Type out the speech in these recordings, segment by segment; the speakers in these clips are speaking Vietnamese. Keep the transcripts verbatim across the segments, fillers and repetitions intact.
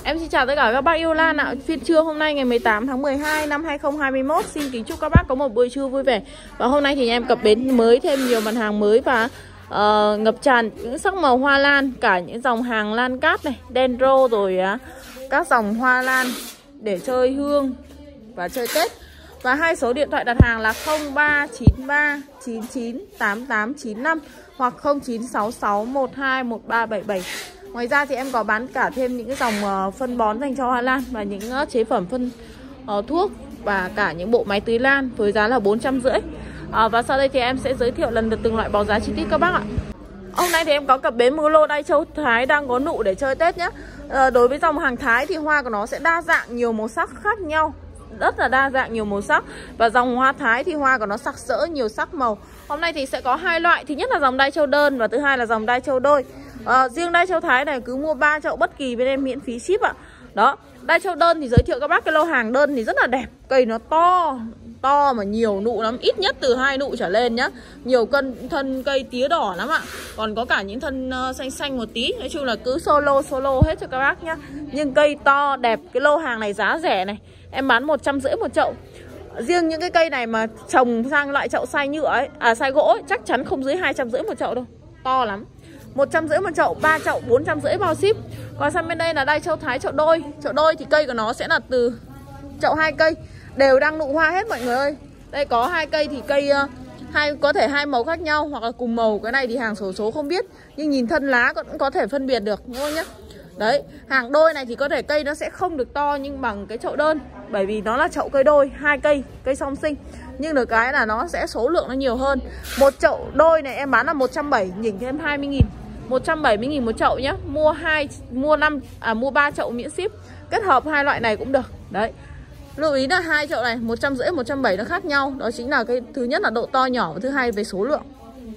Em xin chào tất cả các bác yêu lan ạ. Phiên trưa hôm nay ngày mười tám tháng mười hai năm hai nghìn không trăm hai mươi mốt. Xin kính chúc các bác có một buổi trưa vui vẻ. Và hôm nay thì em cập bến mới thêm nhiều mặt hàng mới và uh, ngập tràn những sắc màu hoa lan, cả những dòng hàng lan cát này, dendro rồi uh, các dòng hoa lan để chơi hương và chơi Tết. Và hai số điện thoại đặt hàng là không ba chín ba chín chín tám tám chín năm hoặc không chín sáu sáu một hai một ba bảy bảy. Ngoài ra thì em có bán cả thêm những cái dòng uh, phân bón dành cho hoa lan và những uh, chế phẩm phân uh, thuốc và cả những bộ máy tưới lan với giá là bốn trăm rưỡi. Uh, và sau đây thì em sẽ giới thiệu lần lượt từng loại báo giá chi tiết các bác ạ. Hôm nay thì em có cập bến một lô đai châu Thái đang có nụ để chơi Tết nhé. Uh, đối với dòng hàng Thái thì hoa của nó sẽ đa dạng nhiều màu sắc khác nhau, rất là đa dạng nhiều màu sắc. Và dòng hoa Thái thì hoa của nó sặc sỡ nhiều sắc màu. Hôm nay thì sẽ có hai loại. Thứ nhất là dòng đai châu đơn và thứ hai là dòng đai châu đôi. à, Riêng đai châu Thái này cứ mua ba chậu bất kỳ bên em miễn phí ship ạ. Đó, đai châu đơn thì giới thiệu các bác cái lô hàng đơn thì rất là đẹp. Cây nó to, to mà nhiều nụ lắm, ít nhất từ hai nụ trở lên nhá. Nhiều cân thân cây tía đỏ lắm ạ. Còn có cả những thân uh, xanh xanh một tí. Nói chung là cứ solo solo hết cho các bác nhá. Nhưng cây to đẹp. Cái lô hàng này giá rẻ này, em bán một trăm rưỡi một chậu. Riêng những cái cây này mà trồng sang loại chậu xay nhựa ấy, à xay gỗ ấy, chắc chắn không dưới hai trăm rưỡi một chậu đâu. To lắm. Một trăm rưỡi một chậu, ba chậu bốn trăm rưỡi bao ship. Còn sang bên đây là đai châu Thái chậu đôi. Chậu đôi thì cây của nó sẽ là từ chậu hai cây đều đang nụ hoa hết mọi người ơi. Đây có hai cây thì cây uh, hai có thể hai màu khác nhau hoặc là cùng màu. Cái này thì hàng xổ số không biết, nhưng nhìn thân lá cũng có thể phân biệt được đúng không nhá. Đấy, hàng đôi này thì có thể cây nó sẽ không được to nhưng bằng cái chậu đơn, bởi vì nó là chậu cây đôi, hai cây, cây song sinh. Nhưng được cái là nó sẽ số lượng nó nhiều hơn. Một chậu đôi này em bán là một trăm bảy mươi, nhỉnh thêm hai mươi nghìn. một trăm bảy mươi nghìn một chậu nhá. Mua hai mua năm à mua ba chậu miễn ship. Kết hợp hai loại này cũng được. Đấy. Lưu ý là hai chậu này một trăm rưỡi một trăm bảy mươi nó khác nhau. Đó chính là cái thứ nhất là độ to nhỏ và thứ hai về số lượng.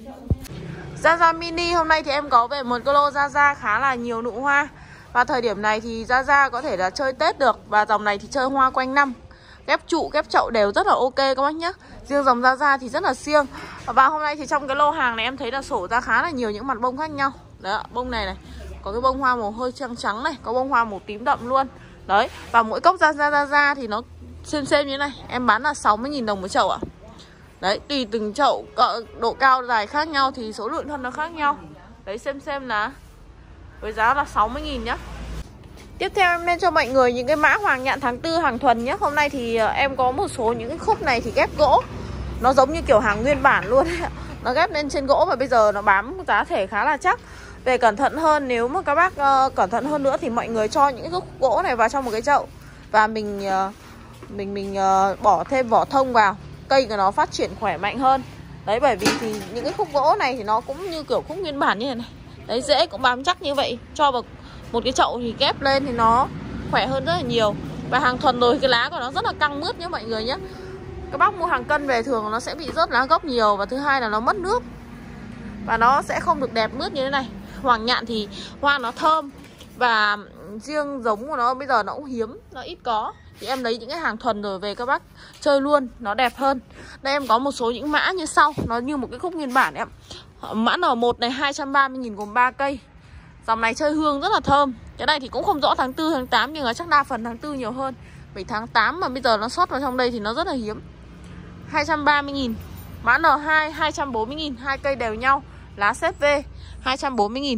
Zaza mini hôm nay thì em có về một cái lô Zaza khá là nhiều nụ hoa. Và thời điểm này thì Zaza có thể là chơi Tết được. Và dòng này thì chơi hoa quanh năm. Ghép trụ, ghép chậu đều rất là ok các bác nhé. Riêng dòng Zaza thì rất là siêng. Và hôm nay thì trong cái lô hàng này em thấy là sổ ra khá là nhiều những mặt bông khác nhau. Đấy, bông này này, có cái bông hoa màu hơi trắng trắng này, có bông hoa màu tím đậm luôn. Đấy, và mỗi cốc Zaza Zaza thì nó xem xem như thế này. Em bán là sáu mươi nghìn đồng một chậu ạ. Đấy, tùy từng chậu, độ cao dài khác nhau thì số lượng thân nó khác nhau. Đấy, xem xem là với giá là sáu mươi nghìn nhá. Tiếp theo em lên cho mọi người những cái mã hoàng nhạn tháng tư hàng thuần nhé. Hôm nay thì em có một số những cái khúc này thì ghép gỗ. Nó giống như kiểu hàng nguyên bản luôn. Nó ghép lên trên gỗ và bây giờ nó bám giá thể khá là chắc. Về cẩn thận hơn, nếu mà các bác uh, cẩn thận hơn nữa thì mọi người cho những cái khúc gỗ này vào trong một cái chậu. Và mình uh, mình mình uh, bỏ thêm vỏ thông vào. Cây của nó phát triển khỏe mạnh hơn. Đấy, bởi vì thì những cái khúc gỗ này thì nó cũng như kiểu khúc nguyên bản như thế này. Đấy, rễ cũng bám chắc như vậy. Cho vào một cái chậu thì ghép lên thì nó khỏe hơn rất là nhiều. Và hàng thuần rồi cái lá của nó rất là căng mướt nhé mọi người nhé. Các bác mua hàng cân về thường nó sẽ bị rớt lá gốc nhiều. Và thứ hai là nó mất nước. Và nó sẽ không được đẹp mướt như thế này. Hoàng nhạn thì hoa nó thơm. Và riêng giống của nó bây giờ nó cũng hiếm, nó ít có. Thì em lấy những cái hàng thuần rồi về các bác chơi luôn, nó đẹp hơn. Đây em có một số những mã như sau. Nó như một cái khúc nguyên bản em. Mã N một này hai trăm ba mươi nghìn gồm ba cây. Dòng này chơi hương rất là thơm. Cái này thì cũng không rõ tháng tư, tháng tám, nhưng mà chắc đa phần tháng tư nhiều hơn. Bởi tháng tám mà bây giờ nó sót vào trong đây thì nó rất là hiếm. Hai trăm ba mươi nghìn. Mã N hai hai trăm bốn mươi nghìn. Hai cây đều nhau. Lá xếp V hai trăm bốn mươi nghìn.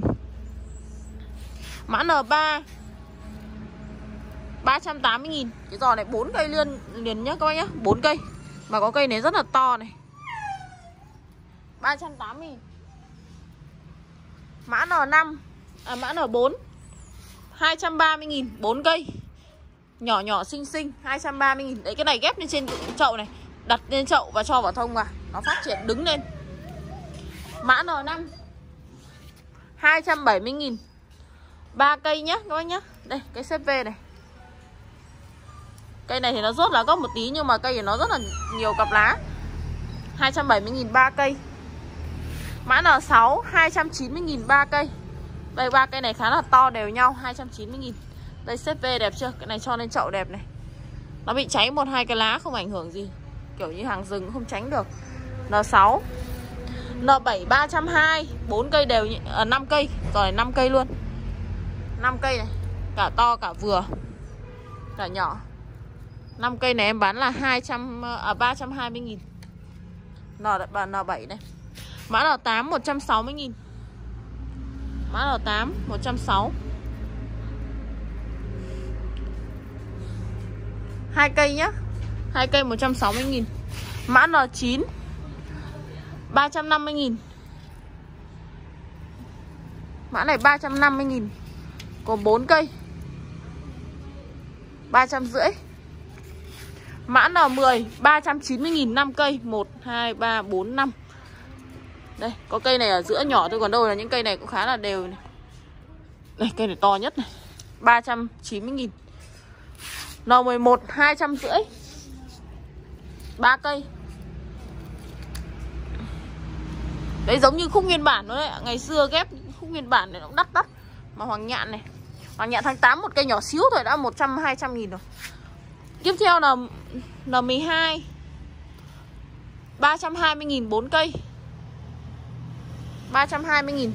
Mã N ba ba trăm tám mươi nghìn. Cái giò này bốn cây liền liền nhá các bác nhá. bốn cây. Mà có cây này rất là to này. ba trăm tám mươi nghìn. Mã N năm à, mã N bốn hai trăm ba mươi nghìn. bốn cây. Nhỏ nhỏ xinh xinh hai trăm ba mươi nghìn. Đấy, cái này ghép lên trên chậu này, đặt lên chậu và cho vào thông vào, nó phát triển đứng lên. Mã N năm hai trăm bảy mươi nghìn. ba cây nhá các bác nhá. Đây, cái xếp V này. Cây này thì nó rốt lá gốc một tí nhưng mà cây của nó rất là nhiều cặp lá. hai trăm bảy mươi nghìn ba cây. Mã N sáu hai trăm chín mươi nghìn ba cây. Đây, ba cây này khá là to đều nhau, hai trăm chín mươi nghìn. Đây, xếp V đẹp chưa? Cái này cho lên chậu đẹp này. Nó bị cháy một hai cái lá không ảnh hưởng gì. Kiểu như hàng rừng không tránh được. N sáu N bảy ba trăm hai mươi. bốn cây đều à, năm cây. Rồi năm cây luôn. năm cây này. Cả to cả vừa, cả nhỏ. năm cây này em bán là hai trăm à ba trăm hai mươi nghìn. N bảy này. Mã L tám một trăm sáu mươi nghìn. Mã L tám một trăm sáu mươi. Hai cây nhá. Hai cây một trăm sáu mươi nghìn. Mã L chín ba trăm năm mươi nghìn. Mã này ba trăm năm mươi nghìn. Còn bốn cây ba trăm rưỡi. Mã N mười ba trăm chín mươi nghìn, năm cây. Một, hai, ba, bốn, năm. Đây, có cây này ở giữa nhỏ thôi. Còn đâu là những cây này cũng khá là đều này. Đây, cây này to nhất này, ba trăm chín mươi nghìn. N mười một hai trăm rưỡi. Ba cây. Đấy, giống như khúc nguyên bản đó đấy. Ngày xưa ghép khúc nguyên bản này nó cũng đắt đắt. Mà hoàng nhạn này, hoàng nhạn tháng tám một cây nhỏ xíu thôi đã một trăm hai trăm nghìn rồi. Tiếp theo là N mười hai ba trăm hai mươi nghìn, bốn cây. ba trăm hai mươi nghìn.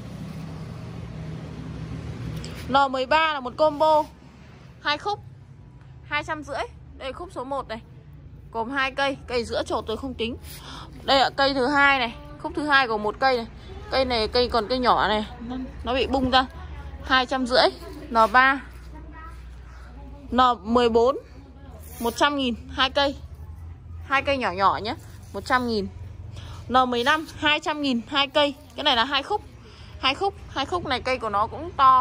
N mười ba là một combo hai khúc hai trăm rưỡi. Đây khúc số một này, gồm hai cây. Cây giữa chột tôi không tính. Đây là cây thứ hai này, khúc thứ hai gồm một cây này. Cây này cây còn cây nhỏ này, nó bị bung ra. Hai trăm rưỡi. N ba N mười bốn một trăm nghìn, hai cây. Hai cây nhỏ nhỏ nhé, một trăm nghìn. N mười lăm hai trăm nghìn, hai cây. Cái này là hai khúc. Hai khúc, hai khúc này cây của nó cũng to.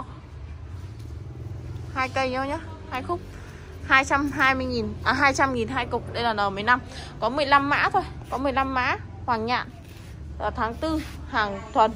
Hai cây nhau nhá, hai khúc. hai trăm hai mươi nghìn, à hai trăm nghìn hai cục. Đây là N mười lăm. Có mười lăm mã thôi, có mười lăm mã hoàng nhạn. Là tháng tư, hàng thuần.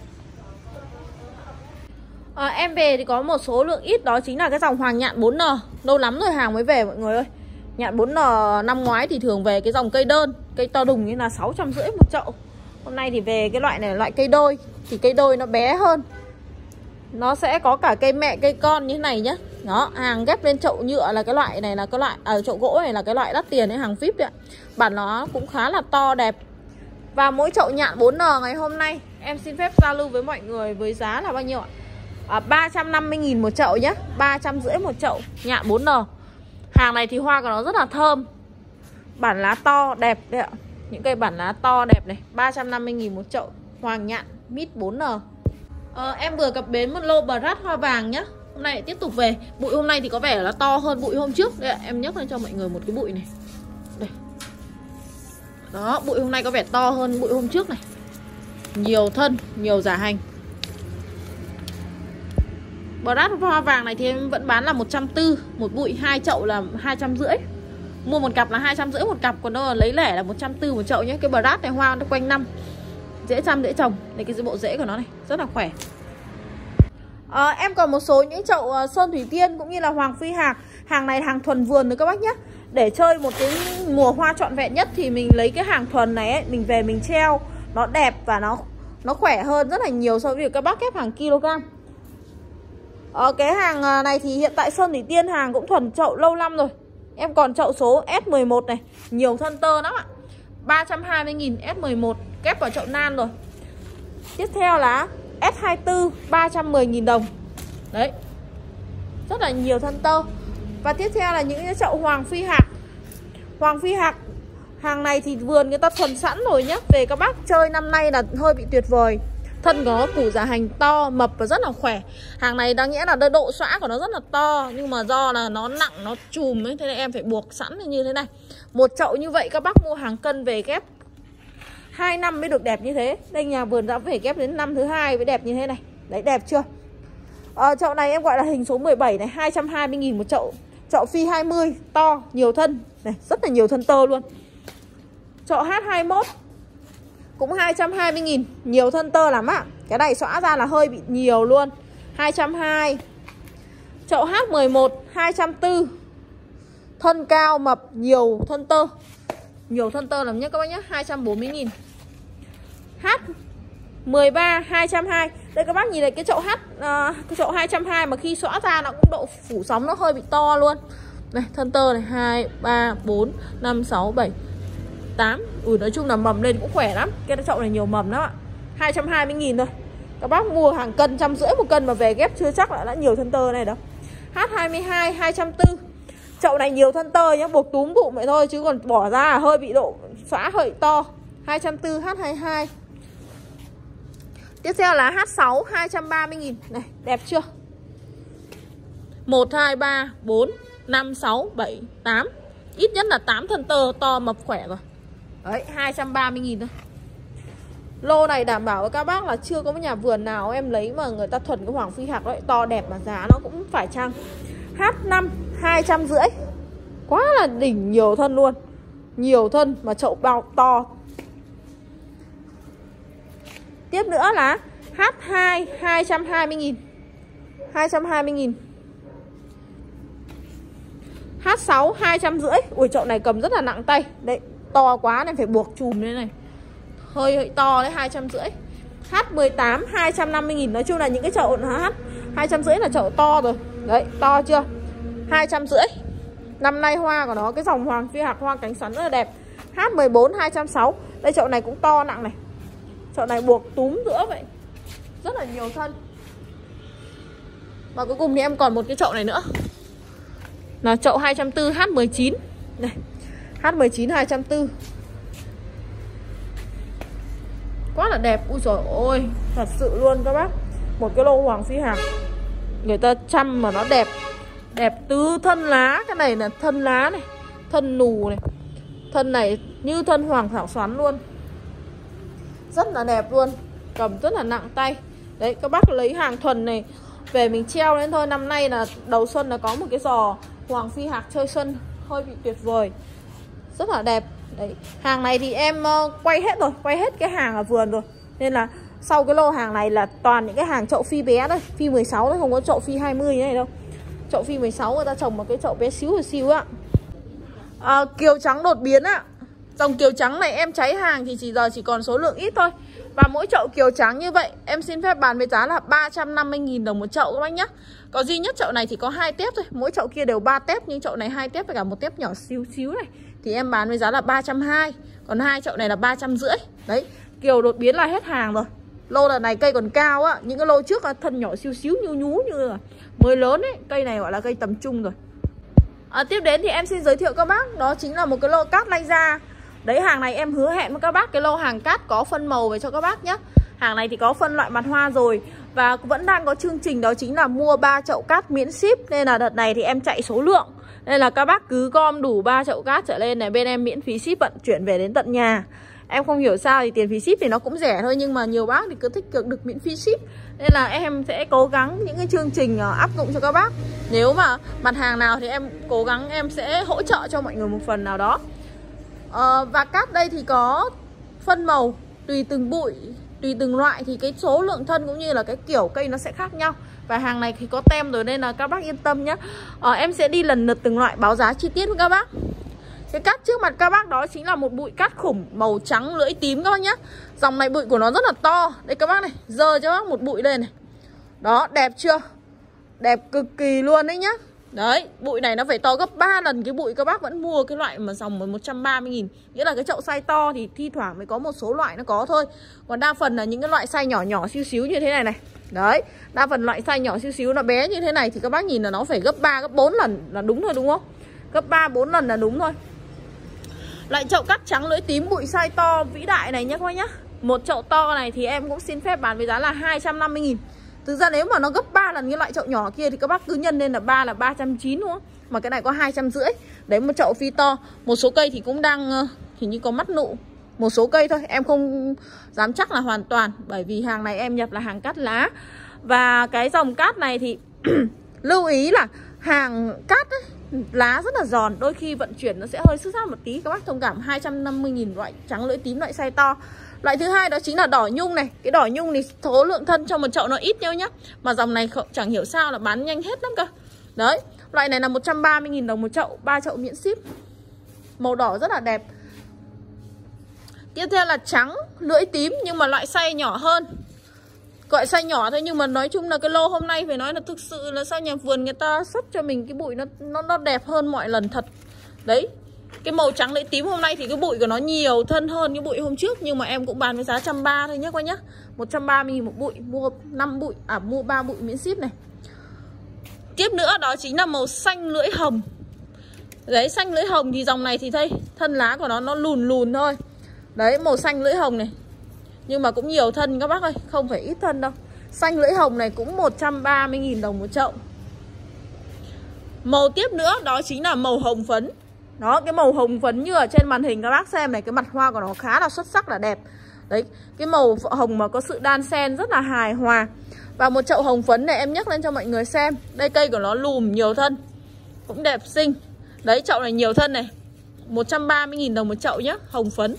À, em về thì có một số lượng ít, đó chính là cái dòng hoàng nhạn bốn N. Lâu lắm rồi hàng mới về mọi người ơi. Nhạn bốn N năm ngoái thì thường về cái dòng cây đơn, cây to đùng như là sáu trăm rưỡi một chậu. Hôm nay thì về cái loại này là loại cây đôi. Thì cây đôi nó bé hơn. Nó sẽ có cả cây mẹ cây con như thế này nhá. Đó, hàng ghép lên chậu nhựa là cái loại này là cái loại ở à, chậu gỗ này là cái loại đắt tiền ấy, hàng víp đấy ạ. Bản nó cũng khá là to đẹp. Và mỗi chậu nhạn bốn N ngày hôm nay em xin phép giao lưu với mọi người với giá là bao nhiêu ạ? À, ba trăm năm mươi nghìn một chậu nhé, ba trăm rưỡi một chậu nhạn bốn N. Hàng này thì hoa của nó rất là thơm. Bản lá to đẹp đấy ạ. Những cây bản lá to đẹp này, ba trăm năm mươi nghìn một chậu hoàng nhạn mít bốn N. à, Em vừa cập bến một lô bờ rát hoa vàng nhá. Hôm nay lại tiếp tục về. Bụi hôm nay thì có vẻ là to hơn bụi hôm trước. Đây ạ, em nhấc lên cho mọi người một cái bụi này. Đây. Đó, bụi hôm nay có vẻ to hơn bụi hôm trước này. Nhiều thân, nhiều giả hành. Bờ rát hoa vàng này thì em vẫn bán là một trăm tư. Một bụi hai chậu là hai trăm rưỡi. Mua một cặp là hai trăm rưỡi một cặp. Còn đâu là lấy lẻ là một trăm tư một chậu nhé. Cái bờ rát này hoa nó quanh năm, dễ chăm dễ trồng. Đây cái bộ rễ của nó này, rất là khỏe. à, Em còn một số những chậu sơn thủy tiên cũng như là hoàng phi hạc. Hàng này hàng thuần vườn nữa các bác nhé. Để chơi một cái mùa hoa trọn vẹn nhất thì mình lấy cái hàng thuần này ấy, mình về mình treo. Nó đẹp và nó nó khỏe hơn rất là nhiều so với việc các bác ghép hàng kg. Ờ, cái hàng này thì hiện tại sơn thủy tiên hàng cũng thuần chậu lâu năm rồi. Em còn chậu số S mười một này, nhiều thân tơ lắm ạ. ba trăm hai mươi nghìn S mười một kép vào chậu nan rồi. Tiếp theo là S hai mươi tư ba trăm mười nghìn đồng. Đấy. Rất là nhiều thân tơ. Và tiếp theo là những cái chậu hoàng phi hạc. Hoàng phi hạc hàng này thì vườn người ta thuần sẵn rồi nhá. Về các bác chơi năm nay là hơi bị tuyệt vời. Thân của nó củ giả hành to, mập và rất là khỏe. Hàng này đáng nghĩa là độ xõa của nó rất là to. Nhưng mà do là nó nặng, nó chùm ấy, thế nên em phải buộc sẵn như thế này. Một chậu như vậy các bác mua hàng cân về ghép hai năm mới được đẹp như thế. Đây nhà vườn đã phải ghép đến năm thứ hai mới đẹp như thế này. Đấy, đẹp chưa? à, Chậu này em gọi là hình số mười bảy này, hai trăm hai mươi nghìn một chậu. Chậu phi hai mươi, to, nhiều thân này, rất là nhiều thân tơ luôn. Chậu H hai mươi mốt cũng hai trăm hai mươi nghìn, nhiều thân tơ lắm ạ. Cái này xõa ra là hơi bị nhiều luôn. hai trăm hai mươi. Chậu H mười một hai trăm tư mươi. Thân cao mập, nhiều thân tơ. Nhiều thân tơ lắm nhé các bác nhé, hai trăm bốn mươi nghìn. H mười ba hai trăm hai mươi. Đây các bác nhìn thấy cái chậu H uh, cái chậu hai trăm hai mươi mà khi xõa ra nó cũng độ phủ sóng nó hơi bị to luôn. Này, thân tơ này hai, ba, bốn, năm, sáu, bảy, tám. Ui, nói chung là mầm lên cũng khỏe lắm. Cái chậu này nhiều mầm lắm ạ. hai trăm hai mươi nghìn thôi. Các bác mua hàng cân, trăm rưỡi một cân mà về ghép chưa chắc là đã nhiều thân tơ này đâu. H hai mươi hai hai trăm tư. Chậu này nhiều thân tơ nhá, buộc túm bụng vậy thôi chứ còn bỏ ra hơi bị độ xóa hơi to. Hai trăm tư H hai mươi hai. Tiếp theo là H sáu hai trăm ba mươi nghìn. Này, đẹp chưa? một, hai, ba, bốn, năm, sáu, bảy, tám. Ít nhất là tám thân tơ to mập khỏe rồi. Đấy, hai trăm ba mươi nghìn thôi. Lô này đảm bảo với các bác là chưa có một nhà vườn nào em lấy mà người ta thuần cái Hoàng Phi Hạc đấy, to đẹp mà giá nó cũng phải chăng. H năm hai trăm rưỡi. Quá là đỉnh, nhiều thân luôn. Nhiều thân mà chậu bao to. Tiếp nữa là H hai hai trăm hai mươi nghìn. hai trăm hai mươi nghìn. H sáu hai trăm rưỡi. Ui, chậu này cầm rất là nặng tay. Đấy, to quá này phải buộc chùm lên này. Hơi hơi to đấy, hai trăm rưỡi. H mười tám hai trăm năm mươi nghìn. Nói chung là những cái chậu H hai trăm rưỡi là chậu to rồi. Đấy, to chưa? hai trăm rưỡi. Năm nay hoa của nó, cái dòng Hoàng Phi Hạc hoa cánh xoắn rất là đẹp. H mười bốn hai trăm sáu mươi. Đây chậu này cũng to nặng này. Chậu này buộc túm giữa vậy. Rất là nhiều thân. Và cuối cùng thì em còn một cái chậu này nữa. Là chậu hai trăm tư mươi H mười chín. Này, H mười chín hai trăm tư mươi. Quá là đẹp. Ui trời ơi, thật sự luôn các bác. Một cái lô Hoàng Phi Hạc người ta chăm mà nó đẹp. Đẹp từ thân lá. Cái này là thân lá này, thân nù này. Thân này như thân Hoàng Thảo Xoắn luôn. Rất là đẹp luôn. Cầm rất là nặng tay. Đấy, các bác lấy hàng thuần này về mình treo lên thôi. Năm nay là đầu xuân là có một cái giò Hoàng Phi Hạc chơi xuân hơi bị tuyệt vời. Rất là đẹp. Đấy, hàng này thì em uh, quay hết rồi, quay hết cái hàng ở vườn rồi. Nên là sau cái lô hàng này là toàn những cái hàng chậu phi bé thôi, phi mười sáu thôi, không có chậu phi hai mươi như này đâu. Chậu phi mười sáu người ta trồng một cái chậu bé xíu xíu ạ. À, kiều trắng đột biến ạ. Dòng kiều trắng này em cháy hàng thì chỉ giờ chỉ còn số lượng ít thôi. Và mỗi chậu kiều trắng như vậy em xin phép bán với giá là ba trăm năm mươi nghìn đồng một chậu các bác nhé. Có duy nhất chậu này thì có hai tép thôi. Mỗi chậu kia đều ba tép, nhưng chậu này hai tép với cả một tép nhỏ xíu xíu này thì em bán với giá là ba trăm hai mươi. Còn hai chậu này là ba trăm rưỡi. Đấy, kiều đột biến là hết hàng rồi. Lô lần này cây còn cao á. Những cái lô trước là thân nhỏ xíu xíu nhu nhú như là mới lớn ấy. Cây này gọi là cây tầm trung rồi. À, tiếp đến thì em xin giới thiệu các bác, đó chính là một cái lô cát lay ra. Đấy, hàng này em hứa hẹn với các bác cái lô hàng cát có phân màu về cho các bác nhé. Hàng này thì có phân loại mặt hoa rồi. Và vẫn đang có chương trình đó chính là mua ba chậu cát miễn ship. Nên là đợt này thì em chạy số lượng. Nên là các bác cứ gom đủ ba chậu cát trở lên này, bên em miễn phí ship vận chuyển về đến tận nhà. Em không hiểu sao thì tiền phí ship thì nó cũng rẻ thôi, nhưng mà nhiều bác thì cứ thích được miễn phí ship. Nên là em sẽ cố gắng những cái chương trình áp dụng cho các bác. Nếu mà mặt hàng nào thì em cố gắng em sẽ hỗ trợ cho mọi người một phần nào đó. à, Và cát đây thì có phân màu tùy từng bụi, tùy từng loại thì cái số lượng thân cũng như là cái kiểu cây nó sẽ khác nhau. Và hàng này thì có tem rồi nên là các bác yên tâm nhé. à, Em sẽ đi lần lượt từng loại báo giá chi tiết với các bác. Cái cát trước mặt các bác đó chính là một bụi cát khủng màu trắng lưỡi tím các bác nhé. Dòng này bụi của nó rất là to. Đây các bác này, giơ cho bác một bụi đây này. Đó, đẹp chưa? Đẹp cực kỳ luôn đấy nhá. Đấy, bụi này nó phải to gấp ba lần cái bụi các bác vẫn mua cái loại mà dòng một trăm ba mươi nghìn. Nghĩa là cái chậu size to thì thi thoảng mới có một số loại nó có thôi. Còn đa phần là những cái loại size nhỏ nhỏ xíu xíu như thế này này. Đấy, đa phần loại size nhỏ xíu xíu nó bé như thế này thì các bác nhìn là nó phải gấp ba, gấp bốn lần là đúng thôi đúng không? Gấp ba, bốn lần là đúng thôi. Loại chậu cát trắng lưỡi tím bụi size to vĩ đại này nhé các bác nhé. Một chậu to này thì em cũng xin phép bán với giá là hai trăm năm mươi nghìn. Thực ra nếu mà nó gấp ba lần cái loại chậu nhỏ kia thì các bác cứ nhân lên là ba là ba trăm chín mươi đúng không? Mà cái này có hai trăm rưỡi. Đấy, một chậu phi to. Một số cây thì cũng đang hình như có mắt nụ. Một số cây thôi, em không dám chắc là hoàn toàn. Bởi vì hàng này em nhập là hàng cát lá. Và cái dòng cát này thì lưu ý là hàng cát ấy, lá rất là giòn, đôi khi vận chuyển nó sẽ hơi xước sát một tí. Các bác thông cảm. Hai trăm năm mươi nghìn loại trắng lưỡi tím loại size to. Loại thứ hai đó chính là đỏ nhung này. Cái đỏ nhung thì số lượng thân trong một chậu nó ít nhau nhá. Mà dòng này chẳng hiểu sao là bán nhanh hết lắm cơ. Đấy, loại này là một trăm ba mươi nghìn đồng một chậu, ba chậu miễn ship. Màu đỏ rất là đẹp. Tiếp theo là trắng lưỡi tím nhưng mà loại size nhỏ hơn. Gọi size nhỏ thôi nhưng mà nói chung là cái lô hôm nay phải nói là thực sự là sao nhà vườn người ta xuất cho mình cái bụi nó nó nó đẹp hơn mọi lần thật. Đấy. Cái màu trắng lưỡi tím hôm nay thì cái bụi của nó nhiều thân hơn cái bụi hôm trước, nhưng mà em cũng bán với giá một trăm ba mươi thôi nhé các bác nhé. một trăm ba mươi nghìn một bụi, mua năm bụi, à mua ba bụi miễn ship này. tiếp nữa đó chính là màu xanh lưỡi hồng. Đấy, xanh lưỡi hồng thì dòng này thì thấy thân lá của nó nó lùn lùn thôi. Đấy, màu xanh lưỡi hồng này. Nhưng mà cũng nhiều thân các bác ơi, không phải ít thân đâu. Xanh lưỡi hồng này cũng một trăm ba mươi nghìn đồng một chậu. Màu tiếp nữa đó chính là màu hồng phấn. Đó, cái màu hồng phấn như ở trên màn hình các bác xem này, cái mặt hoa của nó khá là xuất sắc, là đẹp. Đấy, cái màu hồng mà có sự đan xen rất là hài hòa. Và một chậu hồng phấn này em nhắc lên cho mọi người xem. Đây, cây của nó lùm nhiều thân, cũng đẹp xinh. Đấy, chậu này nhiều thân này, một trăm ba mươi nghìn đồng một chậu nhá, hồng phấn.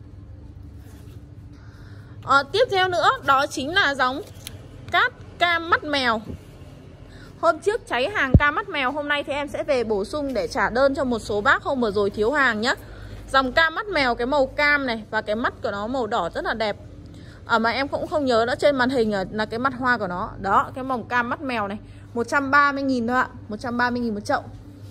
à, Tiếp theo nữa đó chính là dòng cát cam mắt mèo. Hôm trước cháy hàng cam mắt mèo, hôm nay thì em sẽ về bổ sung để trả đơn cho một số bác hôm vừa rồi thiếu hàng nhá. Dòng cam mắt mèo, cái màu cam này và cái mắt của nó màu đỏ rất là đẹp. À, mà em cũng không nhớ nữa, trên màn hình là cái mặt hoa của nó. Đó, cái màu cam mắt mèo này, một trăm ba mươi nghìn thôi ạ, một trăm ba mươi nghìn một chậu.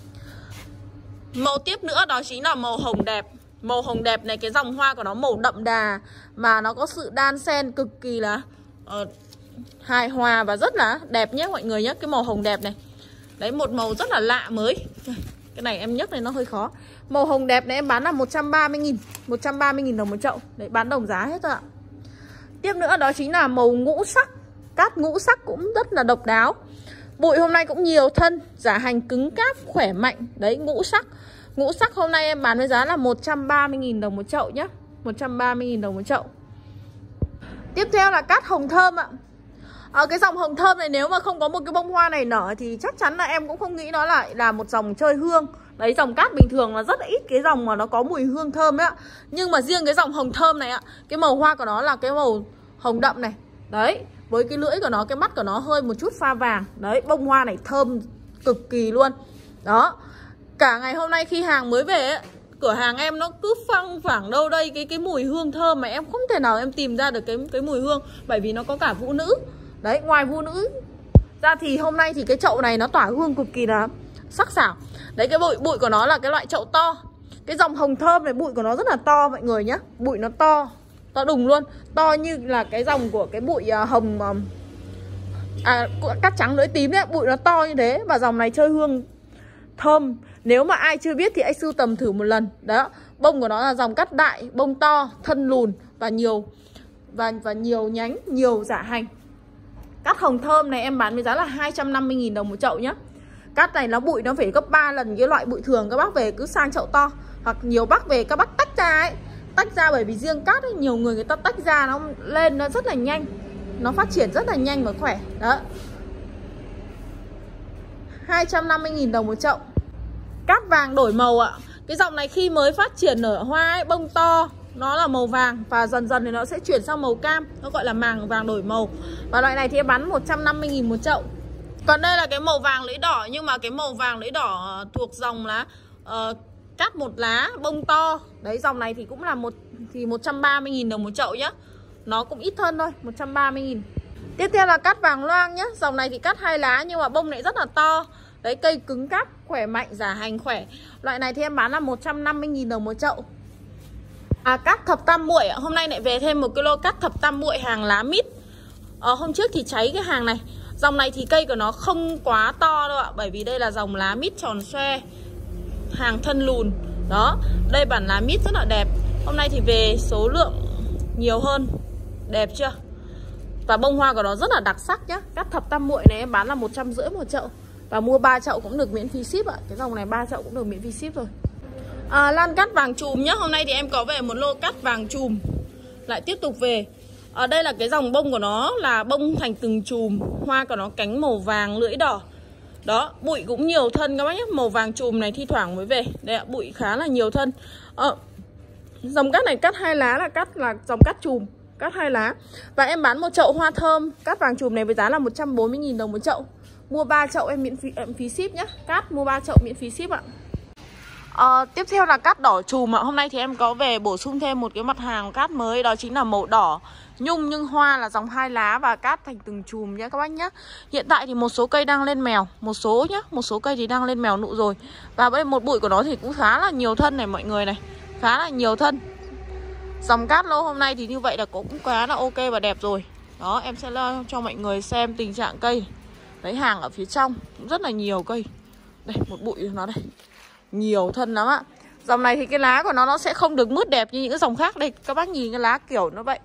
Màu tiếp nữa đó chính là màu hồng đẹp. Màu hồng đẹp này, cái dòng hoa của nó màu đậm đà mà nó có sự đan xen cực kỳ là uh, hài hòa và rất là đẹp nhé mọi người nhé. Cái màu hồng đẹp này. Đấy, một màu rất là lạ mới. Cái này em nhấc này nó hơi khó. Màu hồng đẹp này em bán là một trăm ba mươi nghìn, một trăm ba mươi nghìn đồng một chậu. Đấy, bán đồng giá hết rồi ạ. Tiếp nữa đó chính là màu ngũ sắc. Cát ngũ sắc cũng rất là độc đáo. Bụi hôm nay cũng nhiều thân, giá hành cứng cáp, khỏe mạnh. Đấy, ngũ sắc. Ngũ sắc hôm nay em bán với giá là một trăm ba mươi nghìn đồng một chậu nhé, một trăm ba mươi nghìn đồng một chậu. Tiếp theo là cát hồng thơm ạ. Ở cái dòng hồng thơm này nếu mà không có một cái bông hoa này nở thì chắc chắn là em cũng không nghĩ nó lại là một dòng chơi hương. Đấy, dòng cát bình thường là rất là ít cái dòng mà nó có mùi hương thơm ấy ạ. Nhưng mà riêng cái dòng hồng thơm này ạ, cái màu hoa của nó là cái màu hồng đậm này. Đấy, với cái lưỡi của nó, cái mắt của nó hơi một chút pha vàng. Đấy, bông hoa này thơm cực kỳ luôn. Đó, cả ngày hôm nay khi hàng mới về ấy, cửa hàng em nó cứ phăng phẳng đâu đây cái cái mùi hương thơm mà em không thể nào em tìm ra được cái cái mùi hương, bởi vì nó có cả vũ nữ. Đấy, ngoài vũ nữ ra thì hôm nay thì cái chậu này nó tỏa hương cực kỳ là sắc sảo. Đấy, cái bụi bụi của nó là cái loại chậu to. Cái dòng hồng thơm này bụi của nó rất là to mọi người nhé. Bụi nó to, to đùng luôn, to như là cái dòng của cái bụi hồng à, cát trắng lưỡi tím đấy, bụi nó to như thế. Và dòng này chơi hương thơm. Nếu mà ai chưa biết thì anh sưu tầm thử một lần. Đó, bông của nó là dòng cát đại, bông to, thân lùn và nhiều và và nhiều nhánh, nhiều dạ hành. Cát hồng thơm này em bán với giá là hai trăm năm mươi nghìn đồng một chậu nhá. Cát này nó bụi nó phải gấp ba lần cái loại bụi thường, các bác về cứ sang chậu to. Hoặc nhiều bác về các bác tách ra ấy. Tách ra bởi vì riêng cát ấy, nhiều người người ta tách ra nó lên nó rất là nhanh. Nó phát triển rất là nhanh và khỏe. Đó, hai trăm năm mươi nghìn đồng một chậu. Cát vàng đổi màu ạ. Cái dòng này khi mới phát triển nở hoa ấy, bông to, nó là màu vàng và dần dần thì nó sẽ chuyển sang màu cam, nó gọi là màng vàng đổi màu. Và loại này thì em bán một trăm năm mươi nghìn một chậu. Còn đây là cái màu vàng lưỡi đỏ, nhưng mà cái màu vàng lưỡi đỏ thuộc dòng là uh, cát một lá, bông to. Đấy, dòng này thì cũng là một thì một trăm ba mươi nghìn đồng một chậu nhá. Nó cũng ít hơn thôi, một trăm ba mươi nghìn. Tiếp theo là cát vàng loang nhá. Dòng này thì cát hai lá nhưng mà bông lại rất là to. Đấy, cây cứng cáp, khỏe mạnh, giá hành khỏe. Loại này thì em bán là một trăm năm mươi nghìn đồng một chậu. À, cát thập tam muội ạ. Hôm nay lại về thêm một cái lô cát thập tam muội hàng lá mít. Ờ, hôm trước thì cháy cái hàng này. Dòng này thì cây của nó không quá to đâu ạ, bởi vì đây là dòng lá mít tròn xoe, hàng thân lùn. Đó, đây bản lá mít rất là đẹp. Hôm nay thì về số lượng nhiều hơn. Đẹp chưa? Và bông hoa của nó rất là đặc sắc nhá. Cát thập tam muội này em bán là một trăm rưỡi một chậu. Và mua ba chậu cũng được miễn phí ship ạ. Cái dòng này ba chậu cũng được miễn phí ship rồi. À, lan cát vàng chùm nhá. Hôm nay thì em có về một lô cát vàng chùm. Lại tiếp tục về. Ở đây là cái dòng bông của nó là bông thành từng chùm. Hoa của nó cánh màu vàng lưỡi đỏ. Đó, bụi cũng nhiều thân các bác nhé. Màu vàng chùm này thi thoảng mới về. Đây ạ, bụi khá là nhiều thân. Ờ, dòng cát này cát hai lá là cát là dòng cát chùm, cát hai lá. Và em bán một chậu hoa thơm cát vàng chùm này với giá là một trăm bốn mươi nghìn đồng một chậu. Mua ba chậu em miễn phí, em phí ship nhé. Cát mua ba chậu miễn phí ship ạ. À, tiếp theo là cát đỏ chùm ạ. Hôm nay thì em có về bổ sung thêm một cái mặt hàng cát mới. Đó chính là màu đỏ nhung nhưng hoa là dòng hai lá và cát thành từng chùm nhé các bác nhé. Hiện tại thì một số cây đang lên mèo, một số nhá, một số cây thì đang lên mèo nụ rồi. Và bên một bụi của nó thì cũng khá là nhiều thân này mọi người này. Khá là nhiều thân. Dòng cát lô hôm nay thì như vậy là cũng khá là ok và đẹp rồi. Đó, em sẽ cho mọi người xem tình trạng cây. Đấy, hàng ở phía trong cũng rất là nhiều cây. Đây, một bụi nó đây, nhiều thân lắm ạ. Dòng này thì cái lá của nó nó sẽ không được mướt đẹp như những cái dòng khác. Đây, các bác nhìn cái lá kiểu nó vậy.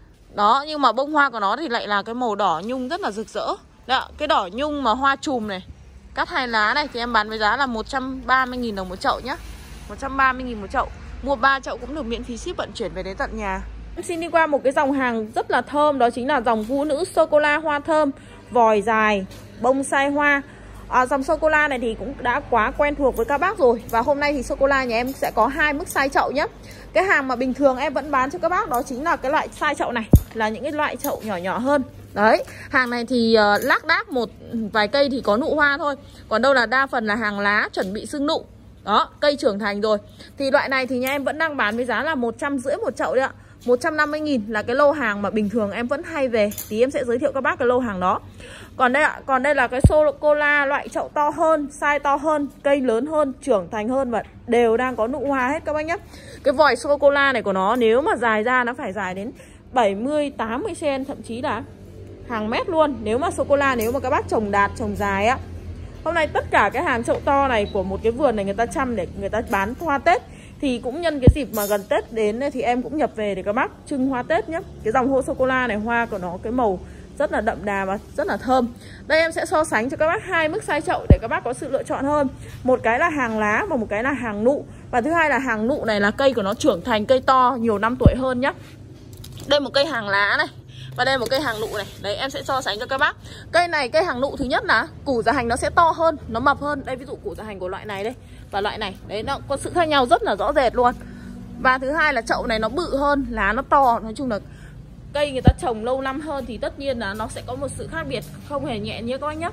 Đó, nhưng mà bông hoa của nó thì lại là cái màu đỏ nhung rất là rực rỡ. Đó, cái đỏ nhung mà hoa chùm này, cắt hai lá này thì em bán với giá là một trăm ba mươi nghìn đồng một chậu nhá. một trăm ba mươi nghìn một chậu. Mua ba chậu cũng được miễn phí ship vận chuyển về đến tận nhà. Em xin đi qua một cái dòng hàng rất là thơm, đó chính là dòng Vũ Nữ Sô-cô-la hoa thơm, vòi dài, bông sai hoa. À, dòng sô-cô-la này thì cũng đã quá quen thuộc với các bác rồi. Và hôm nay thì sô-cô-la nhà em sẽ có hai mức size chậu nhé. Cái hàng mà bình thường em vẫn bán cho các bác đó chính là cái loại size chậu này, là những cái loại chậu nhỏ nhỏ hơn. Đấy, hàng này thì uh, lác đác một vài cây thì có nụ hoa thôi. Còn đâu là đa phần là hàng lá chuẩn bị sưng nụ. Đó, cây trưởng thành rồi. Thì loại này thì nhà em vẫn đang bán với giá là một trăm rưỡi một chậu đấy ạ. một trăm năm mươi nghìn là cái lô hàng mà bình thường em vẫn hay về. Thì em sẽ giới thiệu các bác cái lô hàng đó. Còn đây ạ, còn đây là cái sô-cô-la loại chậu to hơn, size to hơn, cây lớn hơn, trưởng thành hơn và đều đang có nụ hoa hết các bác nhé. Cái vòi sô-cô-la này của nó nếu mà dài ra nó phải dài đến bảy mươi tám mươi xăng-ti-mét, thậm chí là hàng mét luôn. Nếu mà sô-cô-la nếu mà các bác trồng đạt, trồng dài á. Hôm nay tất cả cái hàng chậu to này của một cái vườn này người ta chăm để người ta bán hoa Tết. Thì cũng nhân cái dịp mà gần Tết đến thì em cũng nhập về để các bác trưng hoa Tết nhé. Cái dòng hô sô-cô-la này hoa của nó cái màu rất là đậm đà và rất là thơm. Đây em sẽ so sánh cho các bác hai mức size chậu để các bác có sự lựa chọn hơn. Một cái là hàng lá và một cái là hàng nụ. Và thứ hai là hàng nụ này là cây của nó trưởng thành, cây to, nhiều năm tuổi hơn nhé. Đây một cây hàng lá này và đây một cây hàng nụ này. Đấy, em sẽ so sánh cho các bác. Cây này, cây hàng nụ thứ nhất là củ dạ hành nó sẽ to hơn, nó mập hơn. Đây ví dụ củ dạ hành của loại này đây và loại này. Đấy, nó có sự khác nhau rất là rõ rệt luôn. Và thứ hai là chậu này nó bự hơn, lá nó to. Nói chung là cây người ta trồng lâu năm hơn thì tất nhiên là nó sẽ có một sự khác biệt, không hề nhẹ như các bác nhé.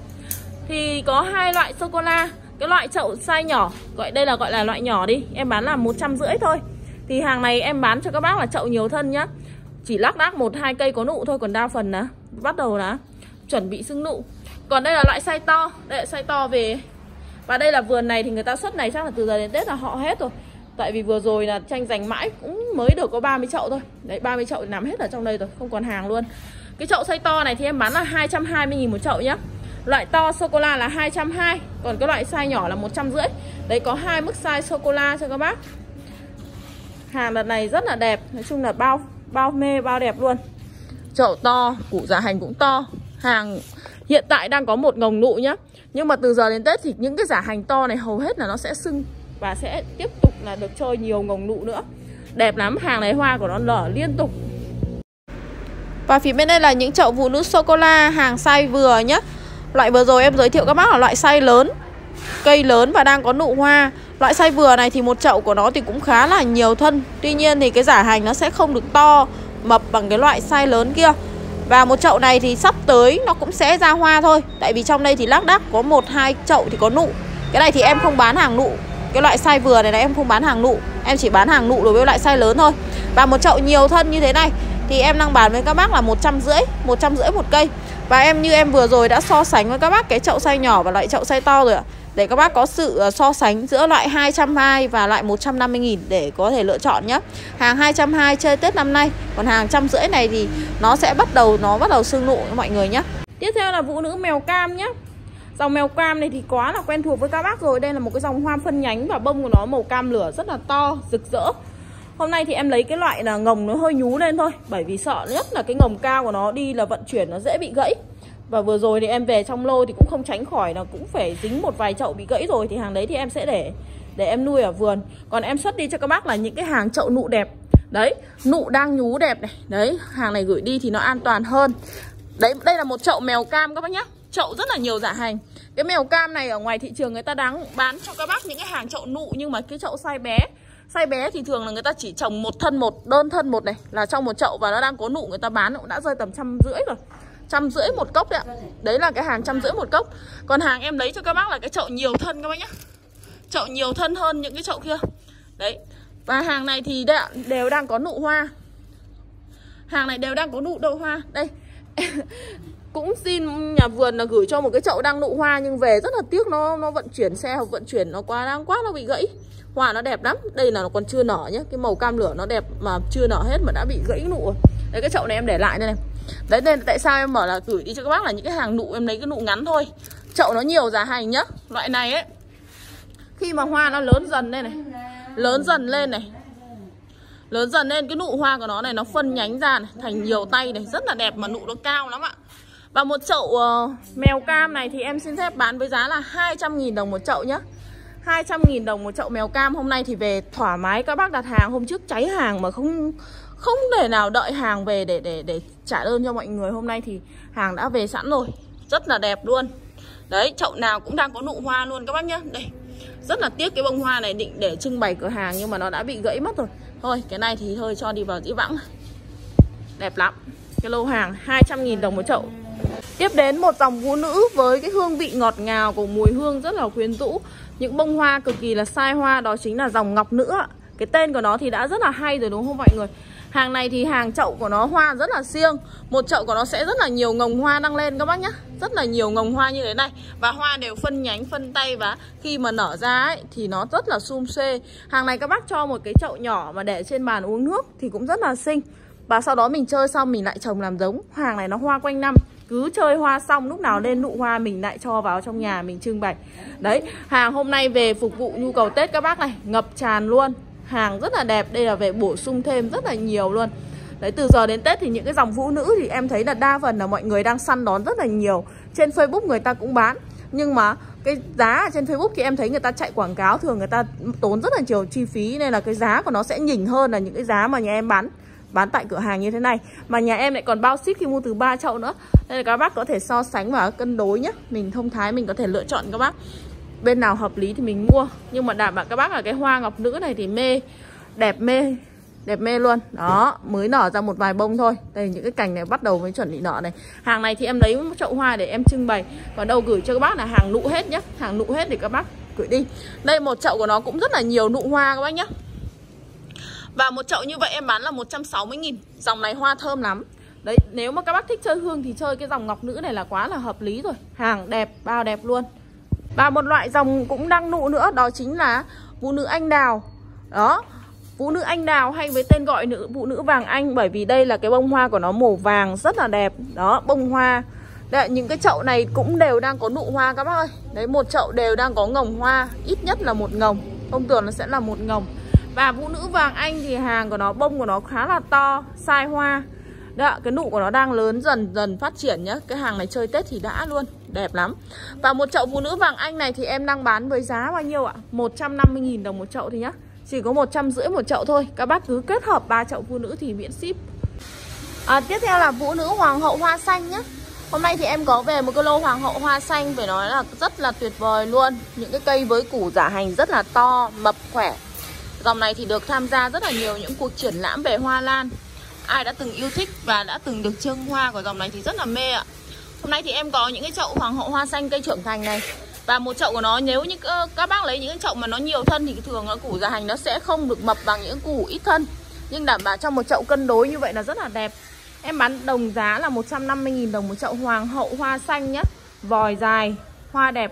Thì có hai loại sô-cô-la. Cái loại chậu size nhỏ, gọi đây là gọi là loại nhỏ đi, em bán là một trăm rưỡi thôi. Thì hàng này em bán cho các bác là chậu nhiều thân nhá. Chỉ lác đác một hai cây có nụ thôi, còn đa phần là bắt đầu là chuẩn bị sưng nụ. Còn đây là loại size to, đây là size to về. Và đây là vườn này thì người ta xuất này chắc là từ giờ đến Tết là họ hết rồi. Tại vì vừa rồi là tranh giành mãi cũng mới được có ba mươi chậu thôi. Đấy, ba mươi chậu nằm hết ở trong đây rồi, không còn hàng luôn. Cái chậu size to này thì em bán là hai trăm hai mươi nghìn một chậu nhá. Loại to sô-cô-la là hai trăm hai mươi, còn cái loại size nhỏ là một trăm rưỡi. Đấy, có hai mức size sô-cô-la cho các bác. Hàng đợt này rất là đẹp, nói chung là bao bao mê, bao đẹp luôn. Chậu to, củ dạ hành cũng to. Hàng hiện tại đang có một ngồng nụ nhá. Nhưng mà từ giờ đến Tết thì những cái giả hành to này hầu hết là nó sẽ sưng và sẽ tiếp tục là được chơi nhiều ngồng nụ nữa. Đẹp lắm, hàng này hoa của nó nở liên tục. Và phía bên đây là những chậu Vũ Nữ Sô-cô-la hàng size vừa nhé. Loại vừa rồi em giới thiệu các bác là loại size lớn, cây lớn và đang có nụ hoa. Loại size vừa này thì một chậu của nó thì cũng khá là nhiều thân. Tuy nhiên thì cái giả hành nó sẽ không được to, mập bằng cái loại size lớn kia. Và một chậu này thì sắp tới nó cũng sẽ ra hoa thôi. Tại vì trong đây thì lác đác có một hai chậu thì có nụ. Cái này thì em không bán hàng nụ. Cái loại size vừa này là em không bán hàng nụ. Em chỉ bán hàng nụ đối với loại size lớn thôi. Và một chậu nhiều thân như thế này thì em đang bán với các bác là một trăm rưỡi, một trăm rưỡi một cây. Và em như em vừa rồi đã so sánh với các bác cái chậu size nhỏ và loại chậu size to rồi ạ. Để các bác có sự so sánh giữa loại hai trăm hai mươi và loại một trăm năm mươi nghìn để có thể lựa chọn nhé. Hàng hai trăm hai mươi chơi Tết năm nay, còn hàng trăm rưỡi này thì nó sẽ bắt đầu nó bắt đầu sương nụ mọi người nhé. Tiếp theo là Vũ Nữ mèo cam nhé. Dòng mèo cam này thì quá là quen thuộc với các bác rồi. Đây là một cái dòng hoa phân nhánh và bông của nó màu cam lửa rất là to, rực rỡ. Hôm nay thì em lấy cái loại là ngồng nó hơi nhú lên thôi, bởi vì sợ nhất là cái ngồng cao của nó đi là vận chuyển nó dễ bị gãy. Và vừa rồi thì em về trong lô thì cũng không tránh khỏi là cũng phải dính một vài chậu bị gãy rồi. Thì hàng đấy thì em sẽ để để em nuôi ở vườn. Còn em xuất đi cho các bác là những cái hàng chậu nụ đẹp. Đấy, nụ đang nhú đẹp này. Đấy, hàng này gửi đi thì nó an toàn hơn. Đấy, đây là một chậu mèo cam các bác nhé. Chậu rất là nhiều dạ hành. Cái mèo cam này ở ngoài thị trường người ta đang bán cho các bác những cái hàng chậu nụ. Nhưng mà cái chậu size bé, size bé thì thường là người ta chỉ trồng một thân một, đơn thân một này là trong một chậu. Và nó đang có nụ, người ta bán cũng đã rơi tầm trăm rưỡi rồi, trăm rưỡi một cốc đấy ạ. Đấy là cái hàng trăm rưỡi một cốc. Còn hàng em lấy cho các bác là cái chậu nhiều thân các bác nhé. Chậu nhiều thân hơn những cái chậu kia. Đấy. Và hàng này thì đây ạ, đều đang có nụ hoa. Hàng này đều đang có nụ đậu hoa. Đây. Cũng xin nhà vườn là gửi cho một cái chậu đang nụ hoa, nhưng về rất là tiếc nó nó vận chuyển xe hoặc vận chuyển nó quá đang quá nó bị gãy. Hoa nó đẹp lắm. Đây là nó còn chưa nở nhé. Cái màu cam lửa nó đẹp mà chưa nở hết mà đã bị gãy nụ rồi. Đấy, cái chậu này em để lại đây này. Đấy nên tại sao em bảo là gửi đi cho các bác là những cái hàng nụ, em lấy cái nụ ngắn thôi. Chậu nó nhiều giá hành nhá. Loại này ấy, khi mà hoa nó lớn dần lên này, lớn dần lên này, lớn dần lên cái nụ hoa của nó này nó phân nhánh ra này, thành nhiều tay này, rất là đẹp mà nụ nó cao lắm ạ. Và một chậu uh, mèo cam này thì em xin phép bán với giá là hai trăm nghìn đồng một chậu nhá. hai trăm nghìn đồng một chậu mèo cam. Hôm nay thì về thoải mái, các bác đặt hàng hôm trước cháy hàng mà không không thể nào đợi hàng về để để để trả đơn cho mọi người. Hôm nay thì hàng đã về sẵn rồi, rất là đẹp luôn. Đấy, chậu nào cũng đang có nụ hoa luôn các bác nhá. Đây, rất là tiếc cái bông hoa này định để trưng bày cửa hàng nhưng mà nó đã bị gãy mất rồi. Thôi, cái này thì thôi cho đi vào dĩ vãng. Đẹp lắm. Cái lô hàng hai trăm nghìn đồng một chậu. Tiếp đến một dòng vũ nữ với cái hương vị ngọt ngào của mùi hương rất là quyến rũ. Những bông hoa cực kỳ là sai hoa, đó chính là dòng ngọc nữ. Cái tên của nó thì đã rất là hay rồi đúng không mọi người? Hàng này thì hàng chậu của nó hoa rất là siêng. Một chậu của nó sẽ rất là nhiều ngồng hoa đăng lên các bác nhá. Rất là nhiều ngồng hoa như thế này. Và hoa đều phân nhánh, phân tay. Và khi mà nở ra ấy, thì nó rất là sum xuê. Hàng này các bác cho một cái chậu nhỏ mà để trên bàn uống nước thì cũng rất là xinh. Và sau đó mình chơi xong mình lại trồng làm giống. Hàng này nó hoa quanh năm. Cứ chơi hoa xong lúc nào lên nụ hoa mình lại cho vào trong nhà mình trưng bày. Đấy, hàng hôm nay về phục vụ nhu cầu Tết các bác này, ngập tràn luôn. Hàng rất là đẹp, đây là về bổ sung thêm rất là nhiều luôn. Đấy, từ giờ đến Tết thì những cái dòng vũ nữ thì em thấy là đa phần là mọi người đang săn đón rất là nhiều. Trên Facebook người ta cũng bán. Nhưng mà cái giá ở trên Facebook thì em thấy người ta chạy quảng cáo, thường người ta tốn rất là nhiều chi phí. Nên là cái giá của nó sẽ nhỉnh hơn là những cái giá mà nhà em bán Bán tại cửa hàng như thế này. Mà nhà em lại còn bao ship khi mua từ ba chậu nữa. Nên là các bác có thể so sánh và cân đối nhé. Mình thông thái mình có thể lựa chọn các bác. Bên nào hợp lý thì mình mua. Nhưng mà đảm bảo các bác là cái hoa ngọc nữ này thì mê. Đẹp mê. Đẹp mê luôn. Đó, mới nở ra một vài bông thôi. Đây, những cái cành này bắt đầu mới chuẩn bị nở này. Hàng này thì em lấy một chậu hoa để em trưng bày. Còn đâu gửi cho các bác là hàng nụ hết nhé. Hàng nụ hết để các bác gửi đi. Đây, một chậu của nó cũng rất là nhiều nụ hoa các bác nhé. Và một chậu như vậy em bán là một trăm sáu mươi nghìn. Dòng này hoa thơm lắm. Đấy, nếu mà các bác thích chơi hương thì chơi cái dòng ngọc nữ này là quá là hợp lý rồi. Hàng đẹp, bao đẹp luôn. Và một loại dòng cũng đang nụ nữa, đó chính là vũ nữ anh đào. Đó, vũ nữ anh đào hay với tên gọi nữ vũ nữ vàng anh. Bởi vì đây là cái bông hoa của nó màu vàng rất là đẹp. Đó, bông hoa. Đấy, những cái chậu này cũng đều đang có nụ hoa các bác ơi. Đấy, một chậu đều đang có ngồng hoa. Ít nhất là một ngồng. Thông thường nó sẽ là một ngồng. Và vũ nữ vàng anh thì hàng của nó, bông của nó khá là to, sai hoa. Đó, cái nụ của nó đang lớn dần dần phát triển nhá. Cái hàng này chơi Tết thì đã luôn, đẹp lắm. Và một chậu vũ nữ vàng anh này thì em đang bán với giá bao nhiêu ạ? một trăm năm mươi nghìn đồng một chậu thì nhá. Chỉ có một trăm rưỡi một chậu thôi. Các bác cứ kết hợp ba chậu vũ nữ thì miễn ship. À, tiếp theo là vũ nữ hoàng hậu hoa xanh nhá. Hôm nay thì em có về một cái lô hoàng hậu hoa xanh, phải nói là rất là tuyệt vời luôn. Những cái cây với củ giả hành rất là to, mập, khỏe. Dòng này thì được tham gia rất là nhiều những cuộc triển lãm về hoa lan. Ai đã từng yêu thích và đã từng được trưng hoa của dòng này thì rất là mê ạ. Hôm nay thì em có những cái chậu hoàng hậu hoa xanh cây trưởng thành này. Và một chậu của nó, nếu như các bác lấy những cái chậu mà nó nhiều thân thì thường nó củ giả hành nó sẽ không được mập bằng những củ ít thân. Nhưng đảm bảo trong một chậu cân đối như vậy là rất là đẹp. Em bán đồng giá là một trăm năm mươi nghìn đồng một chậu hoàng hậu hoa xanh nhá. Vòi dài, hoa đẹp.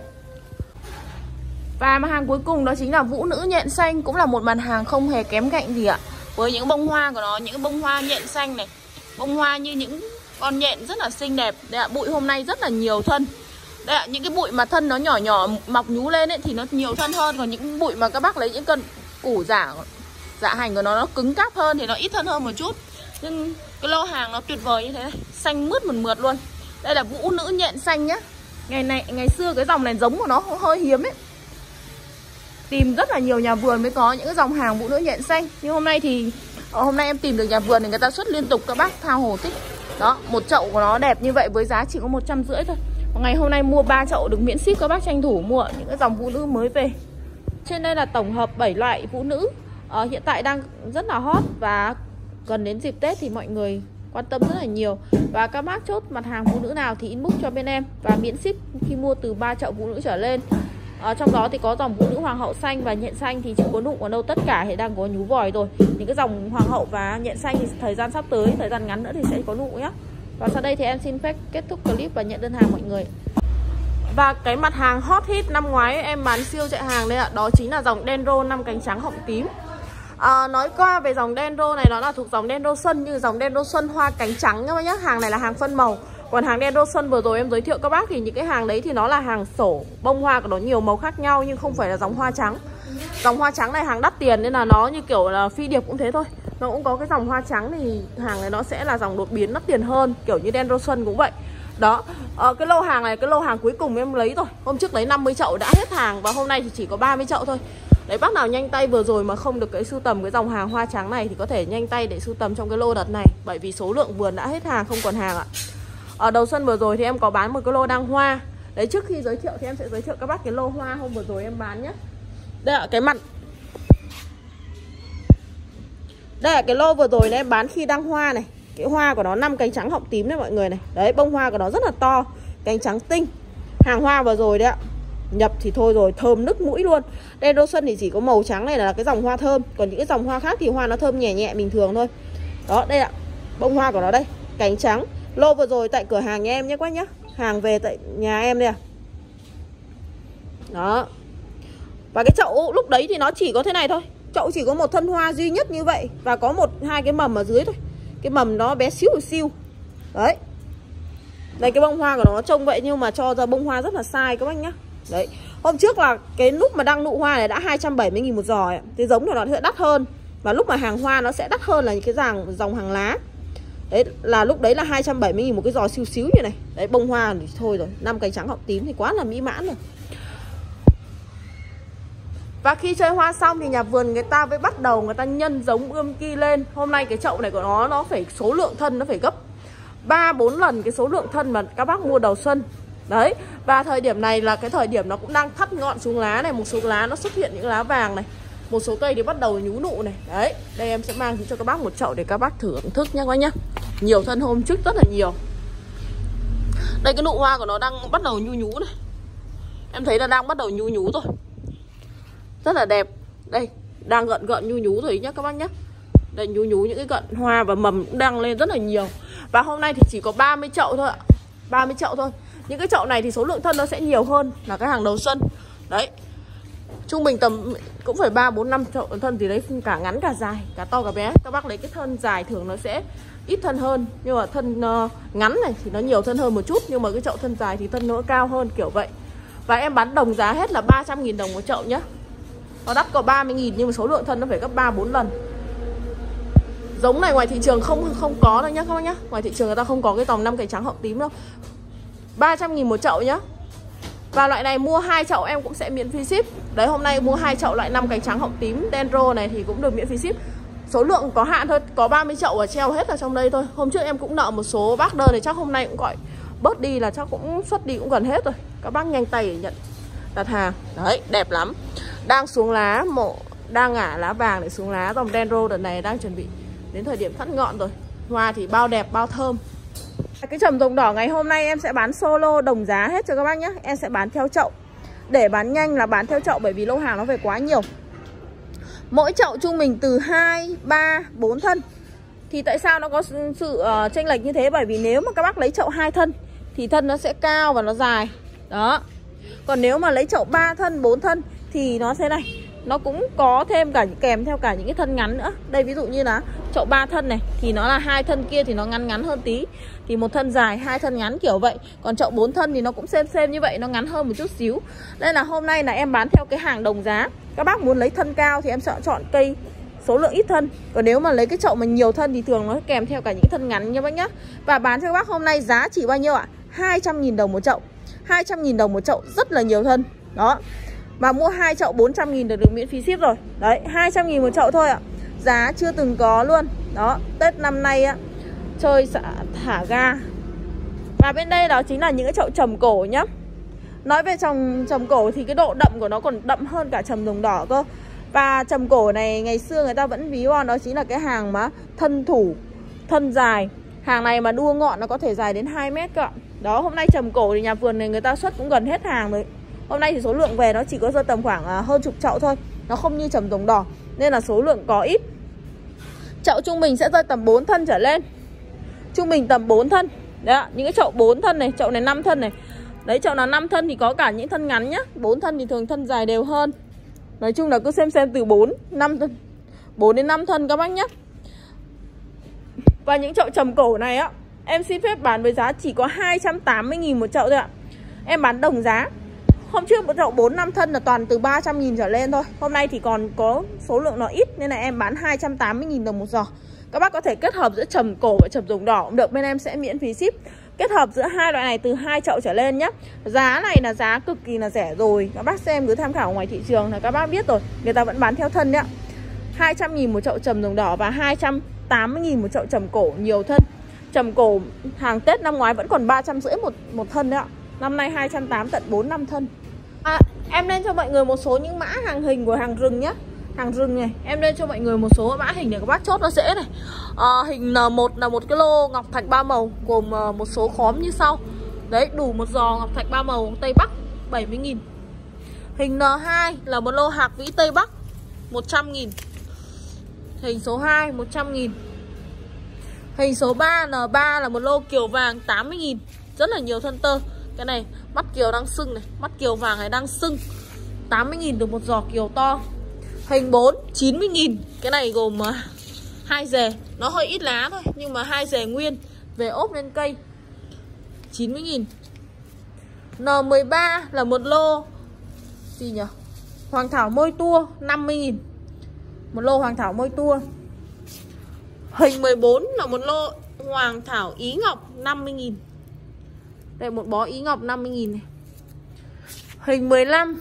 Và mặt hàng cuối cùng đó chính là vũ nữ nhện xanh. Cũng là một mặt hàng không hề kém cạnh gì ạ. Với những bông hoa của nó, những bông hoa nhện xanh này. Bông hoa như những con nhện rất là xinh đẹp. Đây ạ, bụi hôm nay rất là nhiều thân. Đây ạ, những cái bụi mà thân nó nhỏ nhỏ mọc nhú lên ấy thì nó nhiều thân hơn. Còn những bụi mà các bác lấy những cân củ giả dạ hành của nó nó cứng cáp hơn thì nó ít thân hơn một chút. Nhưng cái lô hàng nó tuyệt vời như thế này, xanh mướt mượt mượt luôn. Đây là vũ nữ nhện xanh nhá. Ngày này ngày xưa cái dòng này giống của nó hơi hiếm ấy. Tìm rất là nhiều nhà vườn mới có những cái dòng hàng vũ nữ nhện xanh. Nhưng hôm nay thì hôm nay em tìm được nhà vườn thì người ta xuất liên tục, các bác tha hồ thích. Đó, một chậu của nó đẹp như vậy với giá chỉ có một trăm rưỡi thôi. Ngày hôm nay mua ba chậu được miễn ship, các bác tranh thủ mua những cái dòng vũ nữ mới về. Trên đây là tổng hợp bảy loại vũ nữ ờ, hiện tại đang rất là hot và gần đến dịp Tết thì mọi người quan tâm rất là nhiều. Và các bác chốt mặt hàng vũ nữ nào thì inbox cho bên em và miễn ship khi mua từ ba chậu vũ nữ trở lên. Ở trong đó thì có dòng vũ nữ hoàng hậu xanh và nhện xanh thì chưa có nụ, còn đâu tất cả thì đang có nhú vòi rồi. Những cái dòng hoàng hậu và nhện xanh thì thời gian sắp tới, thời gian ngắn nữa thì sẽ có nụ nhé. Và sau đây thì em xin phép kết thúc clip và nhận đơn hàng mọi người. Và cái mặt hàng hot hit năm ngoái em bán siêu chạy hàng đây ạ, đó chính là dòng Dendro năm cánh trắng họng tím. À, nói qua về dòng Dendro này, nó là thuộc dòng Dendro Xuân, như dòng Dendro Xuân hoa cánh trắng các bác nhá. Hàng này là hàng phân màu. Còn hàng Dendro Xuân vừa rồi em giới thiệu các bác thì những cái hàng đấy thì nó là hàng sổ, bông hoa của nó nhiều màu khác nhau nhưng không phải là dòng hoa trắng. Dòng hoa trắng này hàng đắt tiền nên là nó như kiểu là phi điệp cũng thế thôi. Nó cũng có cái dòng hoa trắng thì hàng này nó sẽ là dòng đột biến đắt tiền hơn, kiểu như Dendro Xuân cũng vậy. Đó, ờ, cái lô hàng này, cái lô hàng cuối cùng em lấy rồi. Hôm trước lấy năm mươi chậu đã hết hàng và hôm nay thì chỉ có ba mươi chậu thôi. Đấy, bác nào nhanh tay vừa rồi mà không được cái sưu tầm cái dòng hàng hoa trắng này thì có thể nhanh tay để sưu tầm trong cái lô đợt này, bởi vì số lượng vườn đã hết hàng, không còn hàng ạ. Ở đầu xuân vừa rồi thì em có bán một cái lô đang hoa. Đấy, trước khi giới thiệu thì em sẽ giới thiệu các bác cái lô hoa hôm vừa rồi em bán nhé. Đây ạ, cái mặt đây là cái lô vừa rồi này em bán khi đang hoa này. Cái hoa của nó năm cánh trắng họng tím đấy mọi người này. Đấy, bông hoa của nó rất là to, cánh trắng tinh. Hàng hoa vừa rồi đấy ạ. Nhập thì thôi rồi, thơm nức mũi luôn. Dendro Xuân thì chỉ có màu trắng này là cái dòng hoa thơm. Còn những cái dòng hoa khác thì hoa nó thơm nhẹ nhẹ bình thường thôi. Đó, đây ạ, bông hoa của nó đây, cánh trắng. Lô vừa rồi tại cửa hàng nhà em nhé các nhá. Hàng về tại nhà em đây à. Đó. Và cái chậu lúc đấy thì nó chỉ có thế này thôi. Chậu chỉ có một thân hoa duy nhất như vậy. Và có một hai cái mầm ở dưới thôi. Cái mầm nó bé xíu xíu. Đấy. Đây, cái bông hoa của nó, nó trông vậy nhưng mà cho ra bông hoa rất là sai các bác nhá. Đấy. Hôm trước là cái lúc mà đang nụ hoa này đã hai trăm bảy mươi nghìn một giò ấy. Cái giống thì nó sẽ đắt hơn. Và lúc mà hàng hoa nó sẽ đắt hơn là những cái dòng, dòng hàng lá. Đấy, là lúc đấy là hai trăm bảy mươi nghìn một cái giò xíu xíu như này. Đấy, bông hoa thì thôi rồi, năm cánh trắng họng tím thì quá là mỹ mãn rồi. Và khi chơi hoa xong thì nhà vườn người ta mới bắt đầu người ta nhân giống ươm ki lên. Hôm nay cái chậu này của nó nó phải số lượng thân nó phải gấp ba bốn lần cái số lượng thân mà các bác mua đầu xuân. Đấy, và thời điểm này là cái thời điểm nó cũng đang thắt ngọn xuống lá này, một số lá nó xuất hiện những lá vàng này. Một số cây thì bắt đầu nhú nụ này. Đấy, đây em sẽ mang cho các bác một chậu để các bác thưởng thức nhé các bác nhá. Nhiều thân hôm trước rất là nhiều. Đây, cái nụ hoa của nó đang bắt đầu nhu nhú này. Em thấy là đang bắt đầu nhu nhú rồi. Rất là đẹp. Đây, đang gợn gợn nhu nhú rồi nhá các bác nhé. Đây, nhu nhú những cái gợn hoa và mầm cũng đang lên rất là nhiều. Và hôm nay thì chỉ có ba mươi chậu thôi ạ. ba mươi chậu thôi. Những cái chậu này thì số lượng thân nó sẽ nhiều hơn là cái hàng đầu xuân. Đấy. Trung bình tầm cũng phải ba bốn năm chậu thân thì đấy, cả ngắn cả dài, cả to cả bé. Các bác lấy cái thân dài thường nó sẽ ít thân hơn, nhưng mà thân uh, ngắn này thì nó nhiều thân hơn một chút, nhưng mà cái chậu thân dài thì thân nó cao hơn kiểu vậy. Và em bán đồng giá hết là ba trăm nghìn đồng một chậu nhá. Nó đắt có ba mươi nghìn nhưng mà số lượng thân nó phải gấp ba bốn lần. Giống này ngoài thị trường không không có đâu nhá các bác nhá. Ngoài thị trường người ta không có cái dòng năm cánh trắng họng tím đâu. ba trăm nghìn một chậu nhá. Và loại này mua hai chậu em cũng sẽ miễn phí ship. Đấy, hôm nay mua hai chậu loại năm cánh trắng họng tím Dendro này thì cũng được miễn phí ship. Số lượng có hạn thôi, có ba mươi chậu và treo hết ở trong đây thôi. Hôm trước em cũng nợ một số bác đơn thì chắc hôm nay cũng gọi bớt đi là chắc cũng xuất đi cũng gần hết rồi. Các bác nhanh tay để nhận đặt hàng. Đấy, đẹp lắm. Đang xuống lá, mộ đang ngả lá vàng để xuống lá. Dòng Dendro đợt này đang chuẩn bị đến thời điểm thắt ngọn rồi. Hoa thì bao đẹp, bao thơm. Cái trầm rồng đỏ ngày hôm nay em sẽ bán solo đồng giá hết cho các bác nhé. Em sẽ bán theo chậu. Để bán nhanh là bán theo chậu bởi vì lô hàng nó về quá nhiều. Mỗi chậu trung bình từ hai, ba, bốn thân. Thì tại sao nó có sự uh, chênh lệch như thế? Bởi vì nếu mà các bác lấy chậu hai thân thì thân nó sẽ cao và nó dài. Đó. Còn nếu mà lấy chậu ba thân, bốn thân thì nó thế này. Nó cũng có thêm cả kèm theo cả những cái thân ngắn nữa. Đây ví dụ như là chậu ba thân này thì nó là hai thân kia thì nó ngắn ngắn hơn tí. Thì một thân dài, hai thân ngắn kiểu vậy. Còn chậu bốn thân thì nó cũng xem xem như vậy, nó ngắn hơn một chút xíu. Đây là hôm nay là em bán theo cái hàng đồng giá. Các bác muốn lấy thân cao thì em sẽ chọn cây số lượng ít thân. Còn nếu mà lấy cái chậu mà nhiều thân thì thường nó kèm theo cả những thân ngắn nha bác nhá. Và bán cho các bác hôm nay giá chỉ bao nhiêu ạ? hai trăm nghìn đồng một chậu. hai trăm nghìn đồng một chậu, rất là nhiều thân. Đó. Và mua hai chậu bốn trăm nghìn được, được miễn phí ship rồi. Đấy, hai trăm nghìn một chậu thôi ạ. Giá chưa từng có luôn. Đó, Tết năm nay á, chơi thả ga. Và bên đây đó chính là những cái chậu trầm cổ nhá. Nói về trầm, trầm cổ thì cái độ đậm của nó còn đậm hơn cả trầm rồng đỏ cơ. Và trầm cổ này ngày xưa người ta vẫn ví von đó chính là cái hàng mà thân thủ, thân dài. Hàng này mà đua ngọn nó có thể dài đến hai mét cơ. Đó, hôm nay trầm cổ thì nhà vườn này người ta xuất cũng gần hết hàng rồi. Hôm nay thì số lượng về nó chỉ có rơi tầm khoảng hơn chục chậu thôi. Nó không như trầm rồng đỏ nên là số lượng có ít. Chậu trung bình sẽ rơi tầm bốn thân trở lên. Trung bình tầm bốn thân. Đấy, những cái chậu bốn thân này, chậu này năm thân này. Đấy, chậu nào năm thân thì có cả những thân ngắn nhá. bốn thân thì thường thân dài đều hơn. Nói chung là cứ xem xem từ bốn, năm thân. bốn đến năm thân các bác nhé. Và những chậu trầm cổ này á, em xin phép bán với giá chỉ có hai trăm tám mươi nghìn một chậu thôi ạ. Em bán đồng giá. Hôm trước một chậu bốn năm thân là toàn từ ba trăm nghìn trở lên thôi. Hôm nay thì còn có số lượng nó ít nên là em bán hai trăm tám mươi nghìn đồng một giò. Các bác có thể kết hợp giữa trầm cổ và trầm rồng đỏ cũng được, bên em sẽ miễn phí ship. Kết hợp giữa hai loại này từ hai chậu trở lên nhé. Giá này là giá cực kỳ là rẻ rồi. Các bác xem cứ tham khảo ngoài thị trường là các bác biết rồi. Người ta vẫn bán theo thân đấy ạ. hai trăm nghìn một chậu trầm rồng đỏ và hai trăm tám mươi nghìn một chậu trầm cổ nhiều thân. Trầm cổ hàng Tết năm ngoái vẫn còn ba trăm rưỡi một, một thân đấy ạ. Năm nay hai trăm tám mươi tận bốn năm thân. À, em lên cho mọi người một số những mã hàng hình của hàng rừng nhé. Hàng rừng này, em lên cho mọi người một số mã hình để các bác chốt nó dễ này. à, Hình N một là một cái lô ngọc thạch ba màu gồm uh, một số khóm như sau. Đấy, đủ một giò ngọc thạch ba màu Tây Bắc bảy mươi nghìn. Hình N hai là một lô hạc vĩ Tây Bắc một trăm nghìn. Hình số hai một trăm nghìn. Hình số ba N ba là một lô kiều vàng tám mươi nghìn. Rất là nhiều thân tơ. Cái này mắt kiều đang sưng này, mắt kiều vàng này đang sưng, tám mươi nghìn được một giò kiều to. Hình bốn chín mươi nghìn. Cái này gồm uh, hai rề, nó hơi ít lá thôi nhưng mà hai rề nguyên về ốp lên cây, chín mươi nghìn. N mười ba là một lô gì nhỉ? Hoàng thảo môi tua năm mươi nghìn. Một lô hoàng thảo môi tua. Hình mười bốn là một lô hoàng thảo ý ngọc năm mươi nghìn. Đây, một bó ý ngọc năm mươi nghìn này. Hình mười lăm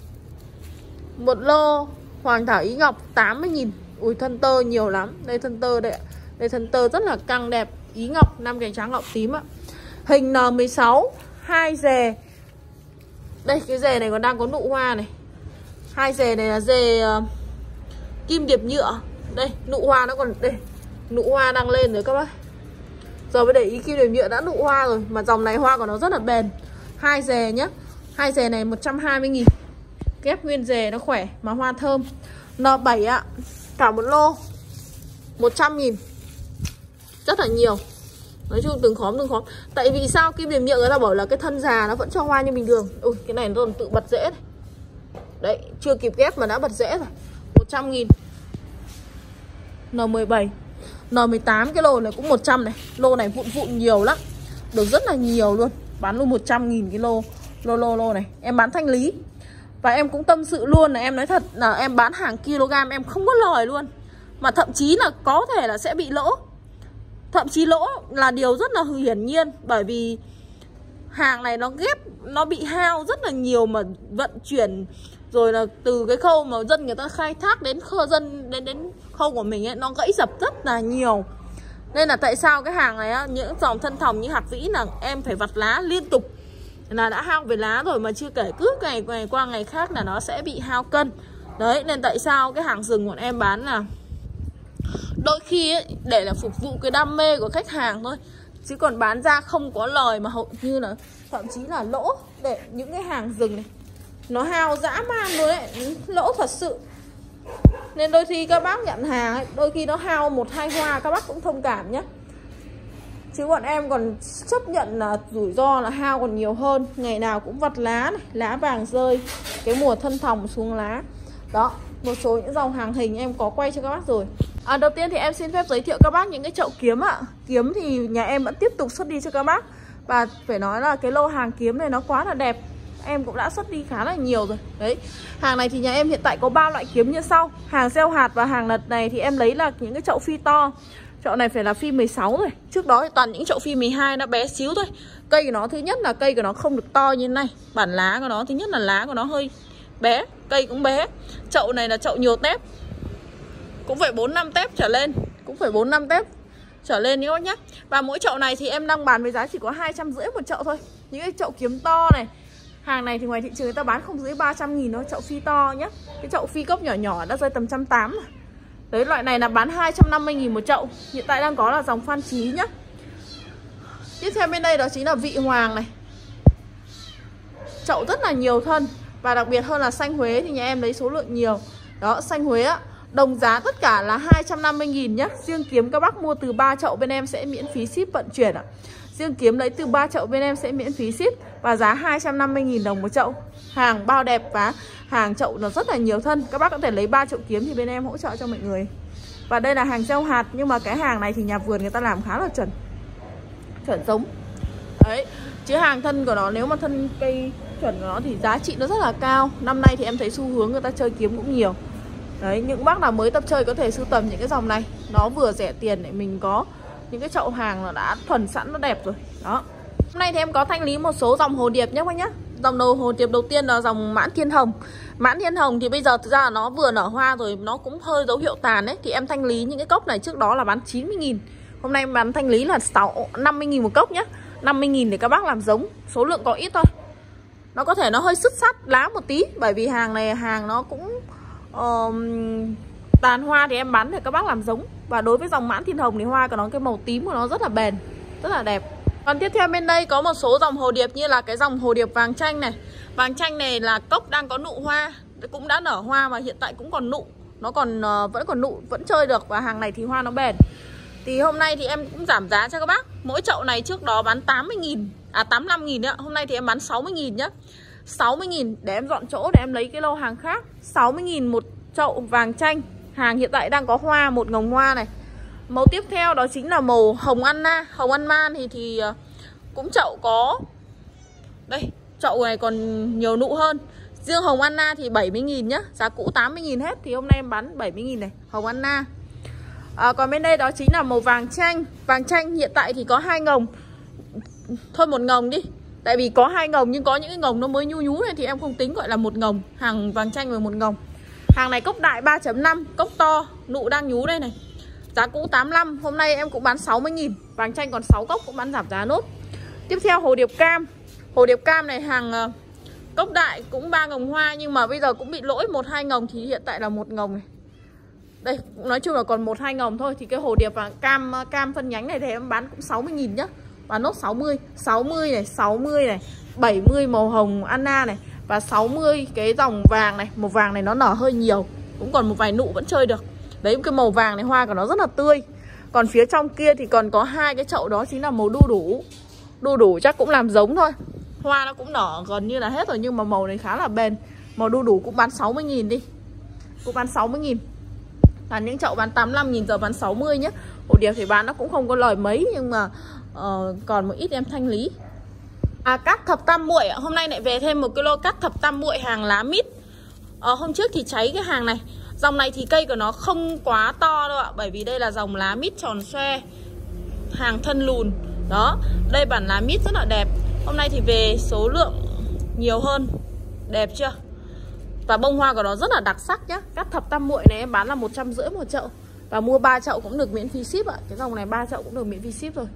một lô hoàng thảo ý ngọc tám mươi nghìn. Ui, thân tơ nhiều lắm. Đây thân tơ đây ạ. Đây thân tơ rất là căng đẹp. Ý ngọc, năm cành trắng ngọc tím ạ. Hình N mười sáu hai rề. Đây, cái rề này còn đang có nụ hoa này. Hai rề này là rề uh, kim điệp nhựa. Đây, nụ hoa nó còn đây. Nụ hoa đang lên rồi các bác. Giờ mới để ý kim điệp nhựa đã nụ hoa rồi. Mà dòng này hoa của nó rất là bền. Hai rề nhá. Hai rề này một trăm hai mươi nghìn. Ghép nguyên rề nó khỏe mà hoa thơm. N bảy ạ, cả một lô một trăm nghìn. Rất là nhiều. Nói chung từng khóm từng khóm. Tại vì sao kim điệp nhựa người ta bảo là cái thân già nó vẫn cho hoa như bình thường. Ui, cái này nó còn tự bật rễ này. Đấy, chưa kịp ghép mà đã bật rễ rồi. Một trăm nghìn. N mười bảy N mười tám cái lô này cũng một trăm này. Lô này vụn vụn nhiều lắm. Được rất là nhiều luôn. Bán luôn một trăm nghìn cái lô. Lô lô lô này. Em bán thanh lý. Và em cũng tâm sự luôn là em nói thật là em bán hàng kg em không có lời luôn. Mà thậm chí là có thể là sẽ bị lỗ. Thậm chí lỗ là điều rất là hiển nhiên. Bởi vì hàng này nó ghép, nó bị hao rất là nhiều mà vận chuyển. Rồi là từ cái khâu mà dân người ta khai thác đến khâu dân đến đến khâu của mình ấy, nó gãy dập rất là nhiều. Nên là tại sao cái hàng này á, những dòng thân thòng như hạt vĩ là em phải vặt lá liên tục. Là đã hao về lá rồi mà chưa kể cứ ngày, ngày qua ngày khác là nó sẽ bị hao cân. Đấy, nên tại sao cái hàng rừng bọn em bán là đôi khi ấy, để là phục vụ cái đam mê của khách hàng thôi. Chứ còn bán ra không có lời mà hầu như là thậm chí là lỗ. Để những cái hàng rừng này nó hao dã man luôn đấy, lỗ thật sự. Nên đôi khi các bác nhận hàng ấy, đôi khi nó hao một hai hoa các bác cũng thông cảm nhé. Chứ bọn em còn chấp nhận là rủi ro là hao còn nhiều hơn. Ngày nào cũng vặt lá này, lá vàng rơi, cái mùa thân thòng xuống lá. Đó, một số những dòng hàng hình em có quay cho các bác rồi. À, đầu tiên thì em xin phép giới thiệu các bác những cái chậu kiếm ạ. Kiếm thì nhà em vẫn tiếp tục xuất đi cho các bác. Và phải nói là cái lô hàng kiếm này nó quá là đẹp. Em cũng đã xuất đi khá là nhiều rồi. Đấy, hàng này thì nhà em hiện tại có ba loại kiếm như sau. Hàng gieo hạt và hàng nật này thì em lấy là những cái chậu phi to. Chậu này phải là phi mười sáu rồi. Trước đó thì toàn những chậu phi mười hai nó bé xíu thôi. Cây của nó thứ nhất là cây của nó không được to như thế này. Bản lá của nó thứ nhất là lá của nó hơi bé, cây cũng bé. Chậu này là chậu nhiều tép. Cũng phải bốn năm tép trở lên. Cũng phải bốn năm tép trở lên các bác nhé. Và mỗi chậu này thì em đang bán với giá chỉ có hai trăm rưỡi một chậu thôi. Những cái chậu kiếm to này. Hàng này thì ngoài thị trường người ta bán không dưới ba trăm nghìn thôi. Chậu phi to nhé. Cái chậu phi cốc nhỏ nhỏ đã rơi tầm một trăm tám mươi. Đấy, loại này là bán hai trăm năm mươi nghìn một chậu. Hiện tại đang có là dòng Phan Trí nhá. Tiếp theo bên đây đó chính là vị hoàng này. Chậu rất là nhiều thân. Và đặc biệt hơn là xanh Huế thì nhà em lấy số lượng nhiều. Đó, xanh Huế á, đồng giá tất cả là hai trăm năm mươi nghìn nhá. Riêng kiếm các bác mua từ ba chậu bên em sẽ miễn phí ship vận chuyển ạ. Riêng kiếm lấy từ ba chậu bên em sẽ miễn phí ship. Và giá hai trăm năm mươi nghìn đồng một chậu. Hàng bao đẹp và hàng chậu nó rất là nhiều thân. Các bác có thể lấy ba chậu kiếm thì bên em hỗ trợ cho mọi người. Và đây là hàng gieo hạt, nhưng mà cái hàng này thì nhà vườn người ta làm khá là chuẩn, chuẩn giống. Đấy, chứ hàng thân của nó nếu mà thân cây chuẩn của nó thì giá trị nó rất là cao. Năm nay thì em thấy xu hướng người ta chơi kiếm cũng nhiều. Đấy, những bác nào mới tập chơi có thể sưu tầm những cái dòng này. Nó vừa rẻ tiền để mình có những cái chậu hàng nó đã thuần sẵn, nó đẹp rồi. Đó. Hôm nay thì em có thanh lý một số dòng hồ điệp nhé các nhá. Dòng đầu hồ điệp đầu tiên là dòng Mãn Thiên Hồng. Mãn Thiên Hồng thì bây giờ thực ra là nó vừa nở hoa rồi, nó cũng hơi dấu hiệu tàn ấy. Thì em thanh lý những cái cốc này trước đó là bán chín mươi nghìn. Hôm nay em bán thanh lý là năm mươi nghìn một cốc nhá. năm mươi nghìn để các bác làm giống, số lượng có ít thôi. Nó có thể nó hơi sứt sắt lá một tí, bởi vì hàng này hàng nó cũng uh, tàn hoa thì em bán để các bác làm giống. Và đối với dòng Mãn Thiên Hồng thì hoa của nó, cái màu tím của nó rất là bền, rất là đẹp. Còn tiếp theo bên đây có một số dòng hồ điệp như là cái dòng hồ điệp vàng chanh này. Vàng chanh này là cốc đang có nụ hoa, cũng đã nở hoa và hiện tại cũng còn nụ. Nó còn uh, vẫn còn nụ, vẫn chơi được. Và hàng này thì hoa nó bền. Thì hôm nay thì em cũng giảm giá cho các bác. Mỗi chậu này trước đó bán tám mươi nghìn, à tám mươi lăm nghìn nữa. Hôm nay thì em bán sáu mươi nghìn nhá. sáu mươi nghìn để em dọn chỗ để em lấy cái lô hàng khác. sáu mươi nghìn một chậu vàng chanh. Hàng hiện tại đang có hoa, một ngồng hoa này. Màu tiếp theo đó chính là màu hồng Anna. Hồng Anna thì, thì cũng chậu có. Đây, chậu này còn nhiều nụ hơn. Riêng hồng Anna thì bảy mươi nghìn nhá. Giá cũ tám mươi nghìn hết. Thì hôm nay em bán bảy mươi nghìn này, hồng Anna. À, còn bên đây đó chính là màu vàng chanh. Vàng chanh hiện tại thì có hai ngồng. Thôi một ngồng đi. Tại vì có hai ngồng nhưng có những cái ngồng nó mới nhu nhú này thì em không tính gọi là một ngồng. Hàng vàng chanh với một ngồng. Hàng này cốc đại ba chấm năm, cốc to, nụ đang nhú đây này. Giá cũ tám mươi lăm, hôm nay em cũng bán sáu mươi nghìn. Vàng chanh còn sáu cốc cũng bán giảm giá nốt. Tiếp theo hồ điệp cam. Hồ điệp cam này hàng uh, cốc đại cũng ba ngồng hoa, nhưng mà bây giờ cũng bị lỗi một hai ngồng thì hiện tại là một ngồng này. Đây, nói chung là còn một hai ngồng thôi. Thì cái hồ điệp và cam cam phân nhánh này thì em bán cũng sáu mươi nghìn nhá. Bán nốt sáu mươi, sáu mươi này, sáu mươi này, bảy mươi màu hồng Anna này. Và sáu mươi cái dòng vàng này. Màu vàng này nó nở hơi nhiều, cũng còn một vài nụ vẫn chơi được. Đấy, cái màu vàng này hoa của nó rất là tươi. Còn phía trong kia thì còn có hai cái chậu, đó chính là màu đu đủ. Đu đủ chắc cũng làm giống thôi. Hoa nó cũng nở gần như là hết rồi, nhưng mà màu này khá là bền. Màu đu đủ cũng bán sáu mươi nghìn đi. Cũng bán sáu mươi nghìn. Và những chậu bán tám mươi lăm nghìn giờ bán sáu mươi nhé. Hồ điệp thì bán nó cũng không có lời mấy, nhưng mà uh, còn một ít em thanh lý. À, cát thập tam muội, hôm nay lại về thêm một cái lô cát thập tam muội hàng lá mít. Ờ, hôm trước thì cháy cái hàng này. Dòng này thì cây của nó không quá to đâu ạ, bởi vì đây là dòng lá mít tròn xoe, hàng thân lùn. Đó, đây bản lá mít rất là đẹp. Hôm nay thì về số lượng nhiều hơn. Đẹp chưa? Và bông hoa của nó rất là đặc sắc nhá. Cát thập tam muội này em bán là một trăm rưỡi một chậu. Và mua ba chậu cũng được miễn phí ship ạ. Cái dòng này ba chậu cũng được miễn phí ship rồi.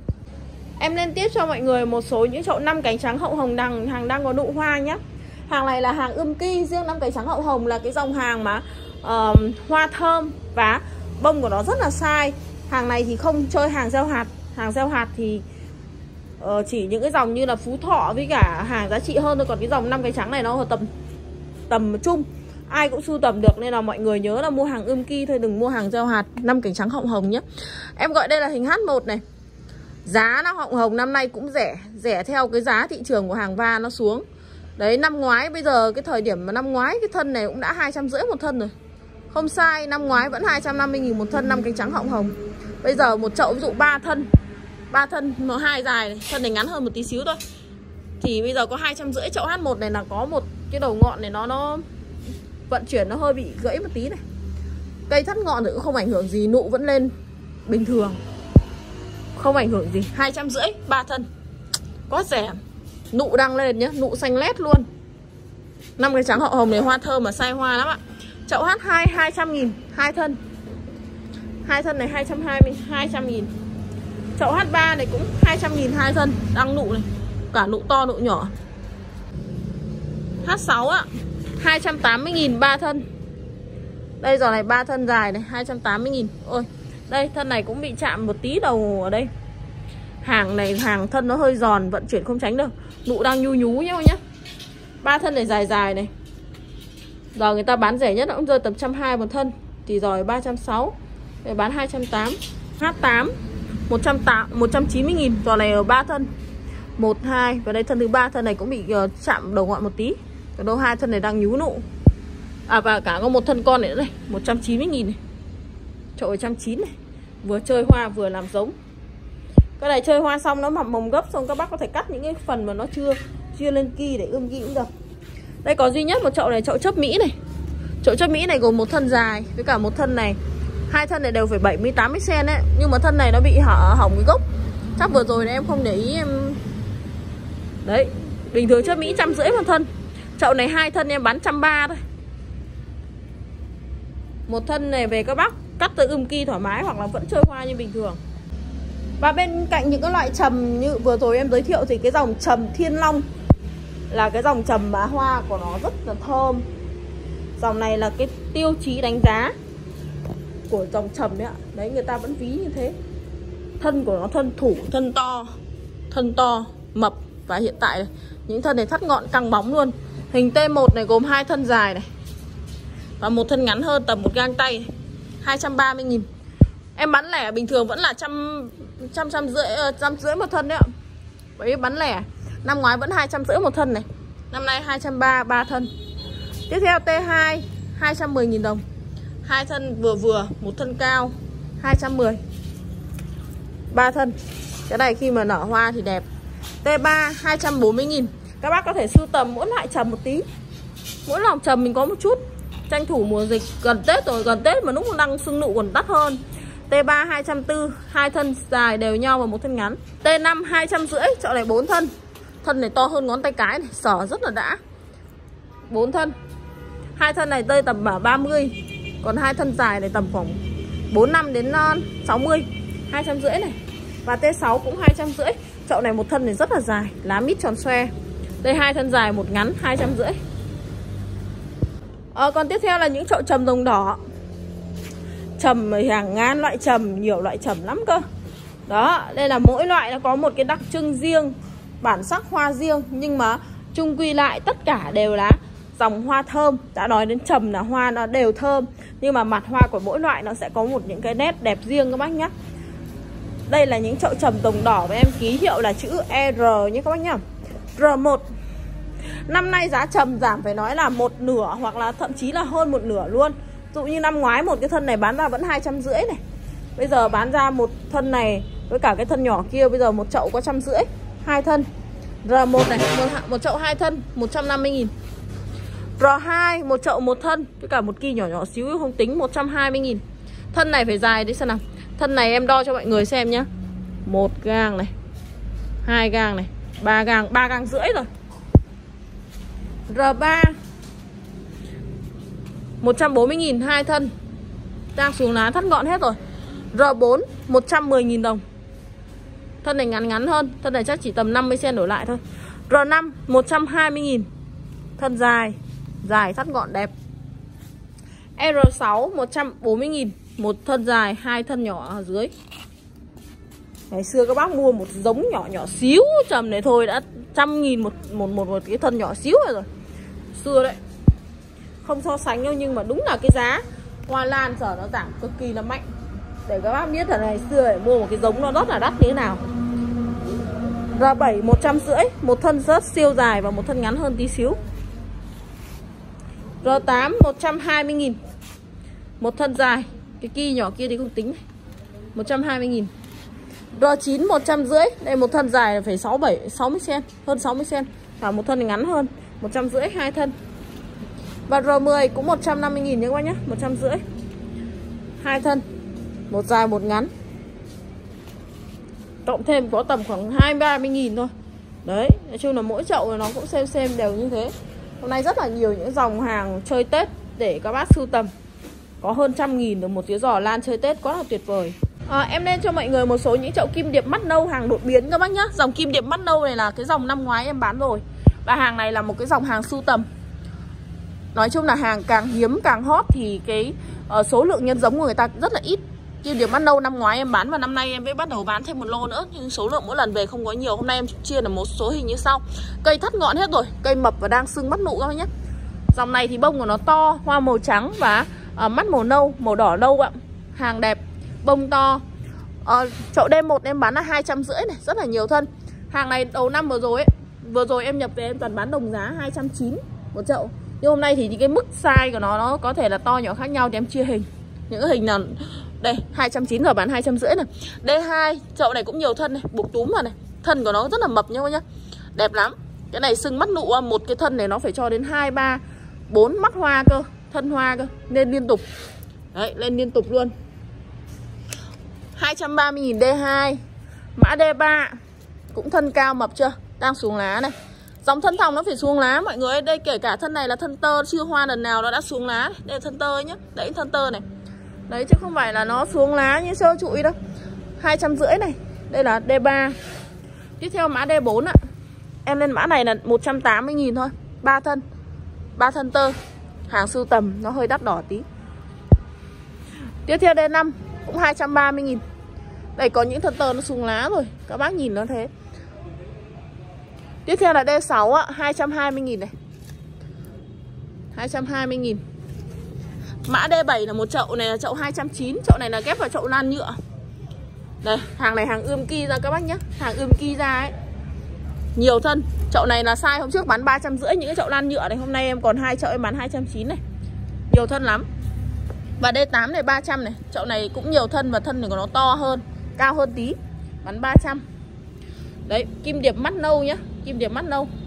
Em lên tiếp cho mọi người một số những chậu năm cánh trắng hậu hồng đằng, hàng đang có nụ hoa nhá. Hàng này là hàng ươm ki. Riêng năm cánh trắng hậu hồng là cái dòng hàng mà uh, hoa thơm và bông của nó rất là sai. Hàng này thì không chơi hàng gieo hạt. Hàng gieo hạt thì uh, chỉ những cái dòng như là Phú Thọ với cả hàng giá trị hơn thôi. Còn cái dòng năm cánh trắng này nó ở tầm tầm trung, ai cũng sưu tầm được, nên là mọi người nhớ là mua hàng ươm ki thôi, đừng mua hàng gieo hạt. Năm cánh trắng hậu hồng nhé. Em gọi đây là hình H một này. Giá nó hậu hồng năm nay cũng rẻ, rẻ theo cái giá thị trường của hàng va nó xuống. Đấy, năm ngoái bây giờ cái thời điểm mà năm ngoái cái thân này cũng đã hai trăm rưỡi một thân rồi. Không sai, năm ngoái vẫn hai trăm năm mươi nghìn một thân năm cánh trắng hậu hồng. Bây giờ một chậu ví dụ ba thân, ba thân nó hai dài này, thân này ngắn hơn một tí xíu thôi. Thì bây giờ có hai trăm rưỡi. Chậu H một này là có một cái đầu ngọn này nó nó vận chuyển nó hơi bị gãy một tí này. Cây thắt ngọn thì cũng không ảnh hưởng gì, nụ vẫn lên bình thường, không ảnh hưởng gì. Hai trăm rưỡi ba thân, quá rẻ. Nụ đang lên nhá, nụ xanh lét luôn. Năm cái trắng hậu hồng này hoa thơm mà sai hoa lắm ạ. Chậu H hai hai trăm nghìn hai thân. Hai thân này hai trăm hai mươi, hai trăm nghìn. Chậu H ba này cũng hai trăm nghìn hai thân, đang nụ này, cả nụ to nụ nhỏ. H sáu ạ, hai trăm tám mươi nghìn ba thân. Đây giờ này ba thân dài này, hai trăm tám mươi nghìn. Ôi, đây thân này cũng bị chạm một tí đầu ở đây. Hàng này hàng thân nó hơi giòn, vận chuyển không tránh được. Nụ đang nhu nhú nhau nhá. Ba thân này dài dài này. Giờ người ta bán rẻ nhất nó cũng rơi tầm một trăm hai mươi một thân. Thì rồi ba trăm sáu mươi. Để bán hai trăm tám mươi. H tám một trăm chín mươi nghìn. Giờ này ở ba thân. một, hai. Và đây thân thứ ba, thân này cũng bị uh, chạm đầu ngọn một tí. Còn đâu hai thân này đang nhú nụ. À và cả có một thân con này nữa đây, một trăm chín mươi nghìn này. Chậu một trăm chín mươi này. Vừa chơi hoa vừa làm giống. Cái này chơi hoa xong nó mọc mồng gấp, xong các bác có thể cắt những cái phần mà nó chưa chưa lên ki để ươm ki cũng được. Đây có duy nhất một chậu này, chậu chớp Mỹ này. Chậu chớp Mỹ này gồm một thân dài với cả một thân này. Hai thân này đều phải bảy mươi tám mươi xen ấy, nhưng mà thân này nó bị hỏng cái gốc. Chắc vừa rồi này em không để ý em. Đấy, bình thường chớp Mỹ trăm rưỡi một thân. Chậu này hai thân em bán trăm ba thôi. Một thân này về các bác cắt tới ươm ki thoải mái hoặc là vẫn chơi hoa như bình thường. Và bên cạnh những cái loại trầm như vừa rồi em giới thiệu thì cái dòng trầm Thiên Long là cái dòng trầm mà hoa của nó rất là thơm. Dòng này là cái tiêu chí đánh giá của dòng trầm đấy ạ. Đấy, người ta vẫn ví như thế. Thân của nó thân thủ, thân to, thân to, mập. Và hiện tại này, những thân này thắt ngọn căng bóng luôn. Hình T một này gồm hai thân dài này và một thân ngắn hơn tầm một gang tay này. hai trăm ba mươi nghìn. Em bán lẻ bình thường vẫn là trăm trăm trăm rưỡi trăm rưỡi một thân đấy ạ. Vậy bán lẻ năm ngoái vẫn hai trăm rưỡi một thân này, năm nay hai trăm ba mươi ba thân. Tiếp theo T hai hai trăm mười nghìn đồng. Hai thân vừa vừa, một thân cao hai trăm mười. Ba thân. Cái này khi mà nở hoa thì đẹp. T ba hai trăm bốn mươi nghìn. Các bác có thể sưu tầm mỗi loại trầm một tí. Mỗi lòng trầm mình có một chút. Tranh thủ mùa dịch gần Tết rồi, gần Tết mà lúc đang sưng nụ còn đắt hơn. T ba hai trăm bốn mươi, hai thân dài đều nhau và một thân ngắn. T năm hai trăm rưỡi, chậu này bốn thân. Thân này to hơn ngón tay cái này, sờ rất là đã. bốn thân. Hai thân này tơi tầm ba mươi, còn hai thân dài này tầm khoảng bốn mươi lăm đến sáu mươi, hai trăm rưỡi này. Và T sáu cũng hai trăm rưỡi. Chậu này một thân này rất là dài, lá mít tròn xoe. Đây hai thân dài, một ngắn, hai trăm rưỡi. Ờ, còn tiếp theo là những chậu trầm rồng đỏ. Trầm hàng ngàn loại trầm, nhiều loại trầm lắm cơ. Đó, đây là mỗi loại nó có một cái đặc trưng riêng, bản sắc hoa riêng. Nhưng mà chung quy lại tất cả đều là dòng hoa thơm. Đã nói đến trầm là hoa nó đều thơm, nhưng mà mặt hoa của mỗi loại nó sẽ có một những cái nét đẹp riêng các bác nhé. Đây là những chậu trầm rồng đỏ và em ký hiệu là chữ E R nhé các bác nhá. R một. Năm nay giá trầm giảm phải nói là một nửa hoặc là thậm chí là hơn một nửa luôn. Dụ như năm ngoái một cái thân này bán ra vẫn hai trăm rưỡi này. Bây giờ bán ra một thân này với cả cái thân nhỏ kia bây giờ một chậu có trăm rưỡi. Hai thân. R một này, một, một chậu hai thân một trăm năm mươi nghìn. R hai một chậu một thân với cả một ki nhỏ nhỏ xíu không tính một trăm hai mươi nghìn. Thân này phải dài đấy xem nào. Thân này em đo cho mọi người xem nhá. Một gang này, hai gang này, ba gang, ba gang rưỡi rồi. R ba một trăm bốn mươi nghìn hai thân. Đang xuống lá thắt ngọn hết rồi. R bốn một trăm mười nghìn đồng. Thân này ngắn ngắn hơn, thân này chắc chỉ tầm năm mươi xen đổ lại thôi. R năm một trăm hai mươi nghìn. Thân dài, dài thắt ngọn đẹp. R sáu một trăm bốn mươi nghìn. Một thân dài, hai thân nhỏ ở dưới. Ngày xưa các bác mua một giống nhỏ nhỏ xíu trầm này thôi đã trăm nghìn một, một, một, một cái thân nhỏ xíu rồi. Xưa đấy. Không so sánh đâu, nhưng mà đúng là cái giá hoa lan giờ nó giảm cực kỳ là mạnh. Để các bác biết là ngày xưa để mua một cái giống nó rất là đắt như thế nào. R bảy một trăm rưỡi, một thân rất siêu dài và một thân ngắn hơn tí xíu. R tám một trăm hai mươi nghìn. Một thân dài, cái ki nhỏ kia thì không tính này. một trăm hai mươi nghìn. R chín một trăm rưỡi, đây một thân dài phải sáu bảy sáu mươi xen, hơn sáu mươi xen và một thân ngắn hơn, một trăm rưỡi hai thân. Và R mười cũng một trăm năm mươi nghìn nhé các bác nhé, một trăm rưỡi. Hai thân, một dài một ngắn. Cộng thêm có tầm khoảng hai ba mươi nghìn thôi. Đấy, nói chung là mỗi chậu nó cũng xem xem đều như thế. Hôm nay rất là nhiều những dòng hàng chơi Tết để các bác sưu tầm. Có hơn trăm nghìn được một cái giỏ lan chơi Tết quá là tuyệt vời. À, em lên cho mọi người một số những chậu kim điệp mắt nâu hàng đột biến các bác nhá. Dòng kim điệp mắt nâu này là cái dòng năm ngoái em bán rồi. Và hàng này là một cái dòng hàng sưu tầm. Nói chung là hàng càng hiếm càng hot thì cái uh, số lượng nhân giống của người ta rất là ít. Kim điệp mắt nâu năm ngoái em bán và năm nay em mới bắt đầu bán thêm một lô nữa. Nhưng số lượng mỗi lần về không có nhiều. Hôm nay em chia là một số hình như sau. Cây thắt ngọn hết rồi, cây mập và đang sưng mắt nụ các bác nhé. Dòng này thì bông của nó to, hoa màu trắng và uh, mắt màu nâu, màu đỏ nâu ạ. Hàng đẹp, bông to. uh, Chậu D một em bán là hai trăm rưỡi này, rất là nhiều thân. Hàng này đầu năm vừa rồi ấy, vừa rồi em nhập về em toàn bán đồng giá hai trăm chín mươi một chậu. Nhưng hôm nay thì cái mức size của nó nó có thể là to nhỏ khác nhau thì em chia hình. Những cái hình nào đây hai trăm chín mươi rồi bán hai trăm rưỡi này. D hai chậu này cũng nhiều thân này, buộc túm vào này. Thân của nó rất là mập nha các nhá. Đẹp lắm. Cái này sưng mắt nụ, một cái thân này nó phải cho đến hai ba bốn mắt hoa cơ, thân hoa cơ, nên liên tục. Đấy, lên liên tục luôn. hai trăm ba mươi nghìn D hai. Mã D ba cũng thân cao mập chưa? Đang xuống lá này. Dòng thân thòng nó phải xuống lá mọi người. Đây kể cả thân này là thân tơ, chưa hoa lần nào nó đã xuống lá. Đây là thân tơ nhá. Đấy thân tơ này. Đấy chứ không phải là nó xuống lá như sơ trụi đâu. Hai trăm rưỡi này. Đây là D ba. Tiếp theo mã D bốn ạ. Em lên mã này là một trăm tám mươi nghìn thôi. Ba thân. Ba thân tơ. Hàng sưu tầm, nó hơi đắt đỏ tí. Tiếp theo D năm cũng hai trăm ba mươi nghìn. Đây có những thân tơ nó xuống lá rồi. Các bác nhìn nó thế. Tiếp theo là D sáu ạ, hai trăm hai mươi nghìn này. hai trăm hai mươi nghìn. Mã D bảy là một chậu này là chậu hai trăm chín mươi. Chậu này là ghép vào chậu lan nhựa. Đây, hàng này hàng ươm ki ra các bác nhé. Hàng ươm ki ra ấy. Nhiều thân. Chậu này là size hôm trước bán ba trăm rưỡi. Những cái chậu lan nhựa này hôm nay em còn hai chậu em bán hai trăm chín mươi này. Nhiều thân lắm. Và D tám này ba trăm này. Chậu này cũng nhiều thân và thân này của nó to hơn, cao hơn tí. Bán ba trăm. Đấy, kim điệp mắt nâu nhá. Kim điệp mắt nâu.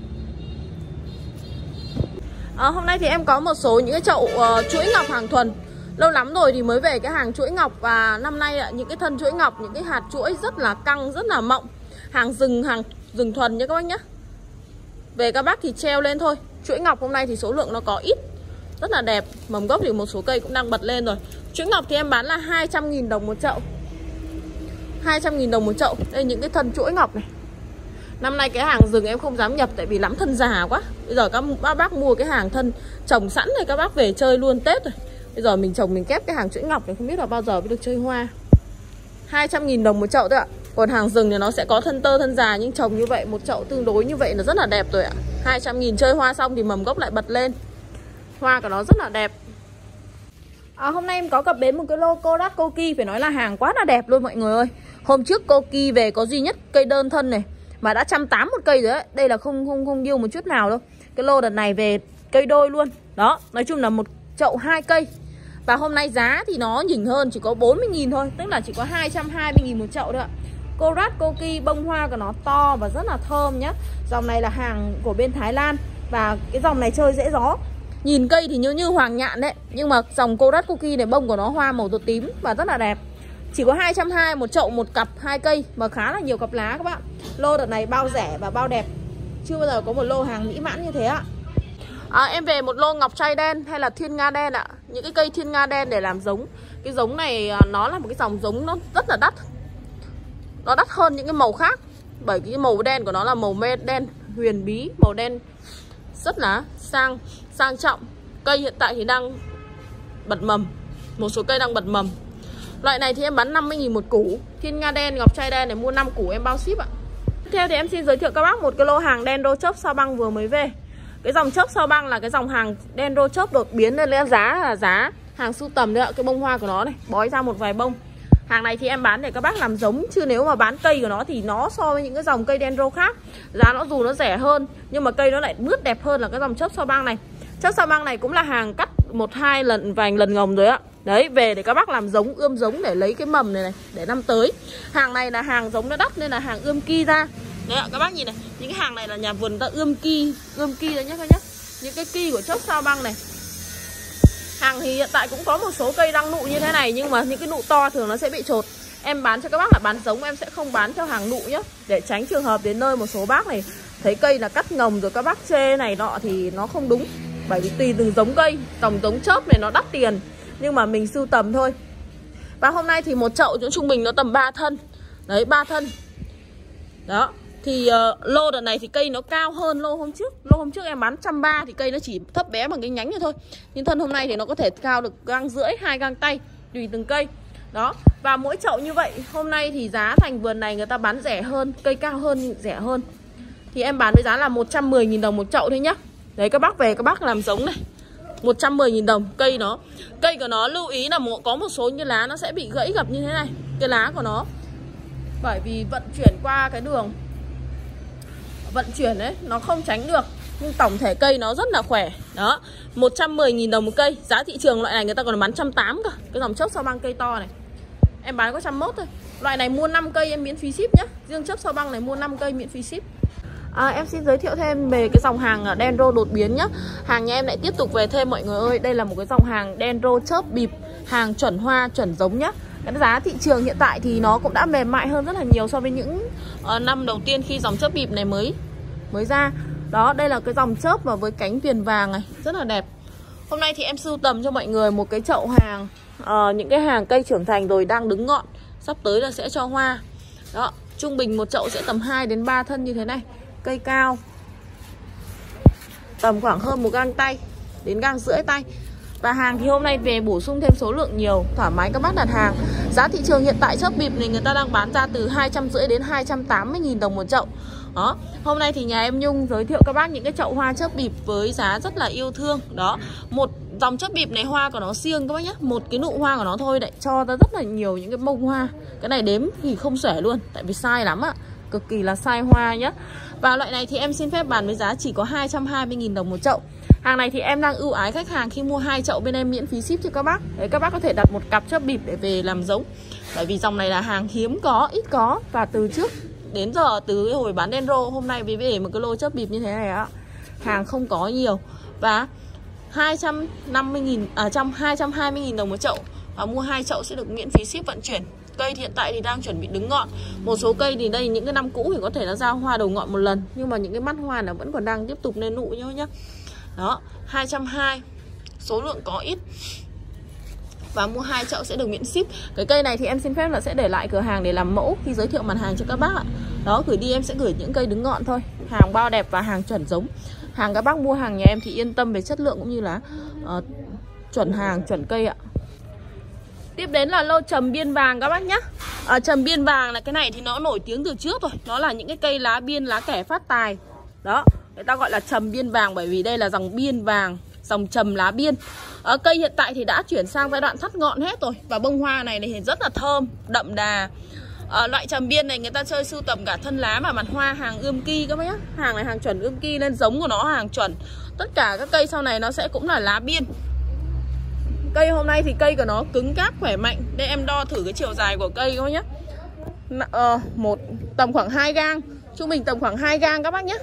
à, Hôm nay thì em có một số những cái chậu uh, chuỗi ngọc hàng thuần. Lâu lắm rồi thì mới về cái hàng chuỗi ngọc. Và năm nay uh, những cái thân chuỗi ngọc, những cái hạt chuỗi rất là căng, rất là mọng. Hàng rừng, hàng rừng thuần nhá các bác nhá. Về các bác thì treo lên thôi. Chuỗi ngọc hôm nay thì số lượng nó có ít, rất là đẹp. Mầm gốc thì một số cây cũng đang bật lên rồi. Chuỗi ngọc thì em bán là hai trăm nghìn đồng một chậu. Hai trăm nghìn đồng một chậu. Đây những cái thân chuỗi ngọc này. Năm nay cái hàng rừng em không dám nhập tại vì lắm thân già quá. Bây giờ các bác, bác mua cái hàng thân trồng sẵn này, các bác về chơi luôn Tết rồi. Bây giờ mình trồng mình kép cái hàng chuỗi ngọc này, không biết là bao giờ mới được chơi hoa. Hai trăm nghìn đồng một chậu thôi ạ. Còn hàng rừng thì nó sẽ có thân tơ thân già, nhưng trồng như vậy một chậu tương đối như vậy là rất là đẹp rồi ạ. Hai trăm nghìn chơi hoa xong thì mầm gốc lại bật lên. Hoa của nó rất là đẹp. à, Hôm nay em có cập bến một cái lô Korat Koki. Phải nói là hàng quá là đẹp luôn mọi người ơi. Hôm trước Koki về có duy nhất cây đơn thân này mà đã một trăm tám mươi một cây rồi đấy. Đây là không không không điêu một chút nào đâu. Cái lô đợt này về cây đôi luôn. Đó, nói chung là một chậu hai cây. Và hôm nay giá thì nó nhỉnh hơn, chỉ có bốn mươi nghìn thôi. Tức là chỉ có hai trăm hai mươi nghìn một chậu thôi ạ. Korat Koki bông hoa của nó to và rất là thơm nhá. Dòng này là hàng của bên Thái Lan. Và cái dòng này chơi dễ gió. Nhìn cây thì như như hoàng nhạn đấy. Nhưng mà dòng Korat Koki này bông của nó hoa màu tột tím và rất là đẹp. Chỉ có hai trăm hai mươi một chậu, một cặp hai cây mà khá là nhiều cặp lá các bạn. Lô đợt này bao rẻ và bao đẹp. Chưa bao giờ có một lô hàng mỹ mãn như thế ạ. à, Em về một lô ngọc trai đen hay là thiên nga đen ạ. Những cái cây thiên nga đen để làm giống. Cái giống này nó là một cái dòng giống nó rất là đắt. Nó đắt hơn những cái màu khác. Bởi cái màu đen của nó là màu mê đen huyền bí. Màu đen rất là sang sang trọng. Cây hiện tại thì đang bật mầm. Một số cây đang bật mầm. Loại này thì em bán năm mươi nghìn một củ. Thiên nga đen, ngọc trai đen này mua năm củ em bao ship ạ. Tiếp theo thì em xin giới thiệu các bác một cái lô hàng Dendro chớp sao băng vừa mới về. Cái dòng chớp sao băng là cái dòng hàng Dendro chớp đột biến, nên là giá là giá hàng sưu tầm đấy ạ. Cái bông hoa của nó này, bói ra một vài bông. Hàng này thì em bán để các bác làm giống, chứ nếu mà bán cây của nó thì nó so với những cái dòng cây Dendro khác, giá nó dù nó rẻ hơn nhưng mà cây nó lại mướt đẹp hơn là cái dòng chớp sao băng này. Chớp sao băng này cũng là hàng cắt một hai lần vài lần ngồng rồi ạ. Đấy, về để các bác làm giống, ươm giống để lấy cái mầm này này, để năm tới. Hàng này là hàng giống nó đắt nên là hàng ươm ki ra. Đấy ạ, các bác nhìn này, những cái hàng này là nhà vườn ta ươm ki, ươm ki đấy nhá các nhá. Những cái ki của chớp sao băng này. Hàng thì hiện tại cũng có một số cây đang nụ như thế này, nhưng mà những cái nụ to thường nó sẽ bị chột. Em bán cho các bác là bán giống, em sẽ không bán theo hàng nụ nhá. Để tránh trường hợp đến nơi một số bác này thấy cây là cắt ngồng rồi các bác chê này nọ thì nó không đúng. Bởi vì tùy từng giống cây, dòng giống chớp này nó đắt tiền, nhưng mà mình sưu tầm thôi. Và hôm nay thì một chậu chỗ trung bình nó tầm ba thân. Đấy, ba thân. Đó. Thì uh, lô đợt này thì cây nó cao hơn lô hôm trước. Lô hôm trước em bán một trăm ba mươi thì cây nó chỉ thấp bé bằng cái nhánh này thôi. Nhưng thân hôm nay thì nó có thể cao được gang rưỡi, hai gang tay, tùy từng cây. Đó. Và mỗi chậu như vậy, hôm nay thì giá thành vườn này người ta bán rẻ hơn, cây cao hơn, rẻ hơn. Thì em bán với giá là một trăm mười nghìn đồng một chậu thôi nhá. Đấy, các bác về các bác làm giống này, một trăm mười nghìn đồng. Cây nó, cây của nó lưu ý là có một số như lá nó sẽ bị gãy gập như thế này. Cái lá của nó, bởi vì vận chuyển qua cái đường vận chuyển ấy, nó không tránh được. nhưng tổng thể cây nó rất là khỏe. Đó, một trăm mười nghìn đồng một cây. Giá thị trường loại này người ta còn bán một trăm tám mươi cơ. Cái dòng chớp sao băng cây to này em bán có một trăm mốt thôi. Loại này mua năm cây em miễn phí ship nhá. Riêng chớp sao băng này mua năm cây miễn phí ship. À, em xin giới thiệu thêm về cái dòng hàng Dendro đột biến nhá. Hàng nhà em lại tiếp tục về thêm mọi người ơi. Đây là một cái dòng hàng Dendro chớp bịp, hàng chuẩn hoa, chuẩn giống nhá. Cái giá thị trường hiện tại thì nó cũng đã mềm mại hơn rất là nhiều so với những uh, năm đầu tiên khi dòng chớp bịp này mới mới ra. Đó, đây là cái dòng chớp và với cánh viền vàng này, rất là đẹp. Hôm nay thì em sưu tầm cho mọi người một cái chậu hàng uh, những cái hàng cây trưởng thành rồi đang đứng ngọn, sắp tới là sẽ cho hoa. Đó, trung bình một chậu sẽ tầm hai đến ba thân như thế này. Cây cao, tầm khoảng hơn một gang tay đến gang rưỡi tay. Và hàng thì hôm nay về bổ sung thêm số lượng nhiều, thoải mái các bác đặt hàng. Giá thị trường hiện tại chớp bịp này người ta đang bán ra từ hai trăm rưỡi đến hai trăm tám mươi nghìn đồng một chậu. Đó, hôm nay thì nhà em Nhung giới thiệu các bác những cái chậu hoa chớp bịp với giá rất là yêu thương. Đó, một dòng chớp bịp này hoa của nó siêng các bác nhé. Một cái nụ hoa của nó thôi lại cho ra rất là nhiều những cái bông hoa. Cái này đếm thì không xuể luôn, tại vì sai lắm ạ, cực kỳ là sai hoa nhá. Và loại này thì em xin phép bán với giá chỉ có hai trăm hai mươi nghìn đồng một chậu. Hàng này thì em đang ưu ái khách hàng khi mua hai chậu bên em miễn phí ship cho các bác. Đấy, các bác có thể đặt một cặp chớp bịp để về làm giống. Bởi vì dòng này là hàng hiếm có, ít có. Và từ trước đến giờ, từ hồi bán Dendro, hôm nay về về một cái lô chớp bịp như thế này á, hàng không có nhiều. Và hai trăm năm mươi nghìn, à, trong hai trăm hai mươi nghìn đồng một chậu. Và mua hai chậu sẽ được miễn phí ship vận chuyển. Cây hiện tại thì đang chuẩn bị đứng ngọn. Một số cây thì đây những cái năm cũ thì có thể nó ra hoa đầu ngọn một lần, nhưng mà những cái mắt hoa nó vẫn còn đang tiếp tục lên nụ nhau nhá. Đó, hai trăm hai mươi, số lượng có ít. Và mua hai chậu sẽ được miễn ship. Cái cây này thì em xin phép là sẽ để lại cửa hàng để làm mẫu khi giới thiệu mặt hàng cho các bác ạ. Đó, gửi đi em sẽ gửi những cây đứng ngọn thôi. Hàng bao đẹp và hàng chuẩn giống. Hàng các bác mua hàng nhà em thì yên tâm về chất lượng cũng như là uh, chuẩn hàng, chuẩn cây ạ. Tiếp đến là lô trầm biên vàng các bác nhé. À, trầm biên vàng là cái này thì nó nổi tiếng từ trước rồi. Nó là những cái cây lá biên, lá kẻ phát tài. Đó, người ta gọi là trầm biên vàng bởi vì đây là dòng biên vàng, dòng trầm lá biên. À, cây hiện tại thì đã chuyển sang giai đoạn thắt ngọn hết rồi. Và bông hoa này thì rất là thơm, đậm đà. À, loại trầm biên này người ta chơi sưu tầm cả thân lá và mặt hoa, hàng ươm ki các bác nhé. Hàng này hàng chuẩn ươm ki nên giống của nó hàng chuẩn. Tất cả các cây sau này nó sẽ cũng là lá biên. Cây hôm nay thì cây của nó cứng cáp khỏe mạnh. Đây em đo thử cái chiều dài của cây thôi nhé. Ờ, một tầm khoảng hai gang, trung bình tầm khoảng hai gang các bác nhé.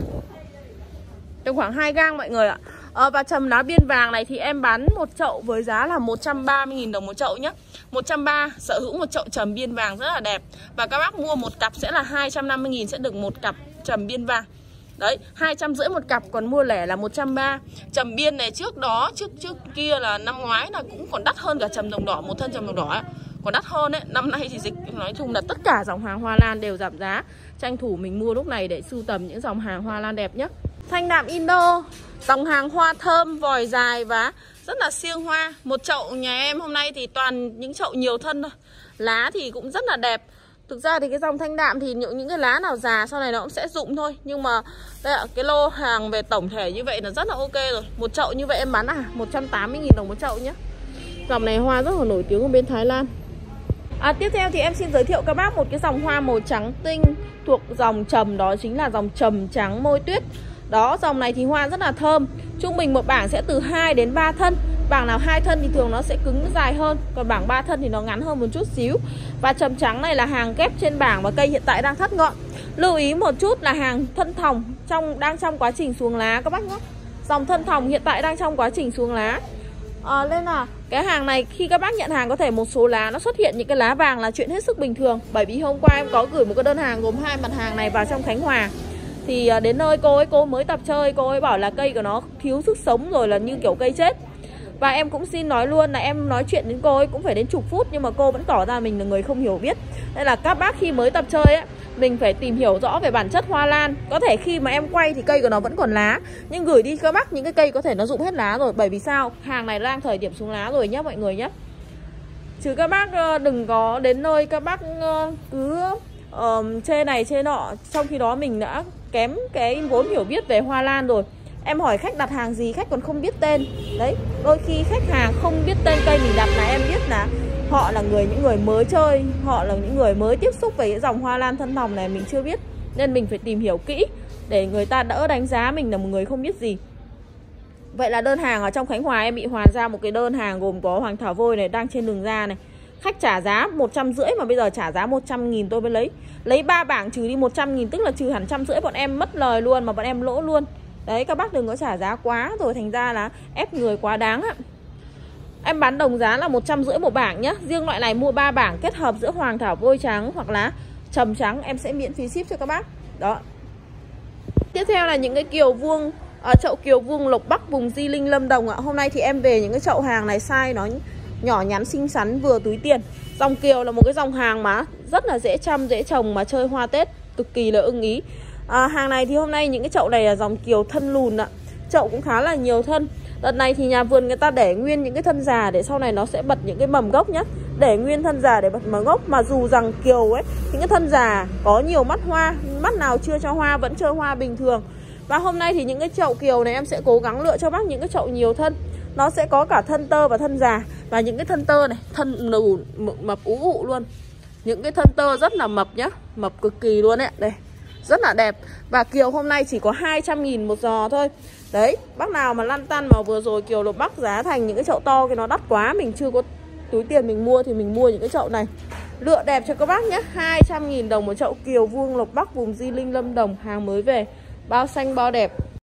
Tầm khoảng hai gang mọi người ạ. Ờ, và trầm lá biên vàng này thì em bán một chậu với giá là một trăm ba mươi nghìn đồng một chậu nhé. một trăm ba mươi, sở hữu một chậu trầm biên vàng rất là đẹp. Và các bác mua một cặp sẽ là hai trăm năm mươi nghìn, sẽ được một cặp trầm biên vàng. Đấy, hai trăm rưỡi một cặp, còn mua lẻ là một trăm ba mươi. Trầm biên này trước đó, trước trước kia là năm ngoái là cũng còn đắt hơn cả trầm đồng đỏ. Một thân trầm đồng đỏ ấy, còn đắt hơn đấy. Năm nay thì dịch, nói chung là tất cả dòng hàng hoa lan đều giảm giá. Tranh thủ mình mua lúc này để sưu tầm những dòng hàng hoa lan đẹp nhất. Thanh đạm Indo, dòng hàng hoa thơm, vòi dài và rất là siêng hoa. Một chậu nhà em hôm nay thì toàn những chậu nhiều thân thôi. Lá thì cũng rất là đẹp. Thực ra thì cái dòng thanh đạm thì những, những cái lá nào già sau này nó cũng sẽ rụng thôi. Nhưng mà đây ạ, cái lô hàng về tổng thể như vậy là rất là ok rồi. Một chậu như vậy em bán à một trăm tám mươi nghìn đồng một chậu nhé. Dòng này hoa rất là nổi tiếng ở bên Thái Lan. À, tiếp theo thì em xin giới thiệu các bác một cái dòng hoa màu trắng tinh thuộc dòng trầm, đó chính là dòng trầm trắng môi tuyết. Đó, dòng này thì hoa rất là thơm. Trung bình một bảng sẽ từ hai đến ba thân. Bảng nào hai thân thì thường nó sẽ cứng dài hơn, còn bảng ba thân thì nó ngắn hơn một chút xíu. Và trầm trắng này là hàng ghép trên bảng và cây hiện tại đang thắt ngọn. Lưu ý một chút là hàng thân thòng trong đang trong quá trình xuống lá các bác nhé. Dòng thân thòng hiện tại đang trong quá trình xuống lá. À, nên là cái hàng này khi các bác nhận hàng có thể một số lá nó xuất hiện những cái lá vàng là chuyện hết sức bình thường. Bởi vì hôm qua em có gửi một cái đơn hàng gồm hai mặt hàng này vào trong Khánh Hòa. Thì đến nơi cô ấy, cô mới tập chơi, cô ấy bảo là cây của nó thiếu sức sống rồi, là như kiểu cây chết. Và em cũng xin nói luôn là em nói chuyện đến cô ấy cũng phải đến chục phút, nhưng mà cô vẫn tỏ ra mình là người không hiểu biết. Nên là các bác khi mới tập chơi ấy, mình phải tìm hiểu rõ về bản chất hoa lan. Có thể khi mà em quay thì cây của nó vẫn còn lá, nhưng gửi đi các bác những cái cây có thể nó rụng hết lá rồi. Bởi vì sao? Hàng này đang thời điểm xuống lá rồi nhé mọi người nhé. Chứ các bác đừng có đến nơi các bác cứ uh, chê này chê nọ, trong khi đó mình đã kém cái vốn hiểu biết về hoa lan rồi. Em hỏi khách đặt hàng gì khách còn không biết tên. Đấy, đôi khi khách hàng không biết tên cây mình đặt là em biết là họ là người những người mới chơi, họ là những người mới tiếp xúc với cái dòng hoa lan thân thòng này, mình chưa biết. Nên mình phải tìm hiểu kỹ để người ta đỡ đánh giá mình là một người không biết gì. Vậy là đơn hàng ở trong Khánh Hòa em bị hoàn ra một cái đơn hàng gồm có hoàng thảo vôi này đang trên đường ra này. Khách trả giá một trăm rưỡi mà bây giờ trả giá một trăm nghìn tôi mới lấy. Lấy ba bảng trừ đi một trăm nghìn tức là trừ hẳn trăm rưỡi, bọn em mất lời luôn mà bọn em lỗ luôn. Đấy, các bác đừng có trả giá quá rồi thành ra là ép người quá đáng ạ. Em bán đồng giá là một trăm rưỡi một bảng nhá. Riêng loại này mua ba bảng kết hợp giữa hoàng thảo vôi trắng hoặc là trầm trắng em sẽ miễn phí ship cho các bác. Đó. Tiếp theo là những cái kiều vuông, ở chậu kiều vuông Lộc Bắc vùng Di Linh Lâm Đồng ạ. Hôm nay thì em về những cái chậu hàng này size nó nhỏ nhắn xinh xắn vừa túi tiền. Dòng kiều là một cái dòng hàng mà rất là dễ chăm, dễ trồng mà chơi hoa Tết cực kỳ là ưng ý. À, hàng này thì hôm nay những cái chậu này là dòng kiều thân lùn ạ. Chậu cũng khá là nhiều thân. Đợt này thì nhà vườn người ta để nguyên những cái thân già để sau này nó sẽ bật những cái mầm gốc nhá. Để nguyên thân già để bật mầm gốc. Mà dù rằng kiều ấy, những cái thân già có nhiều mắt hoa, mắt nào chưa cho hoa vẫn chơi hoa bình thường. Và hôm nay thì những cái chậu kiều này em sẽ cố gắng lựa cho bác những cái chậu nhiều thân. Nó sẽ có cả thân tơ và thân già. Và những cái thân tơ này, thân đủ mập ú ụ luôn. Những cái thân tơ rất là mập nhá. Mập cực kỳ luôn ấy. Đây, rất là đẹp. Và kiều hôm nay chỉ có hai trăm nghìn một giò thôi. Đấy, bác nào mà lăn tăn mà vừa rồi kiều Lộc Bắc giá thành những cái chậu to cái nó đắt quá, mình chưa có túi tiền mình mua thì mình mua những cái chậu này. Lựa đẹp cho các bác nhé. Hai trăm nghìn đồng một chậu kiều vuông Lộc Bắc vùng Di Linh Lâm Đồng, hàng mới về. Bao xanh bao đẹp.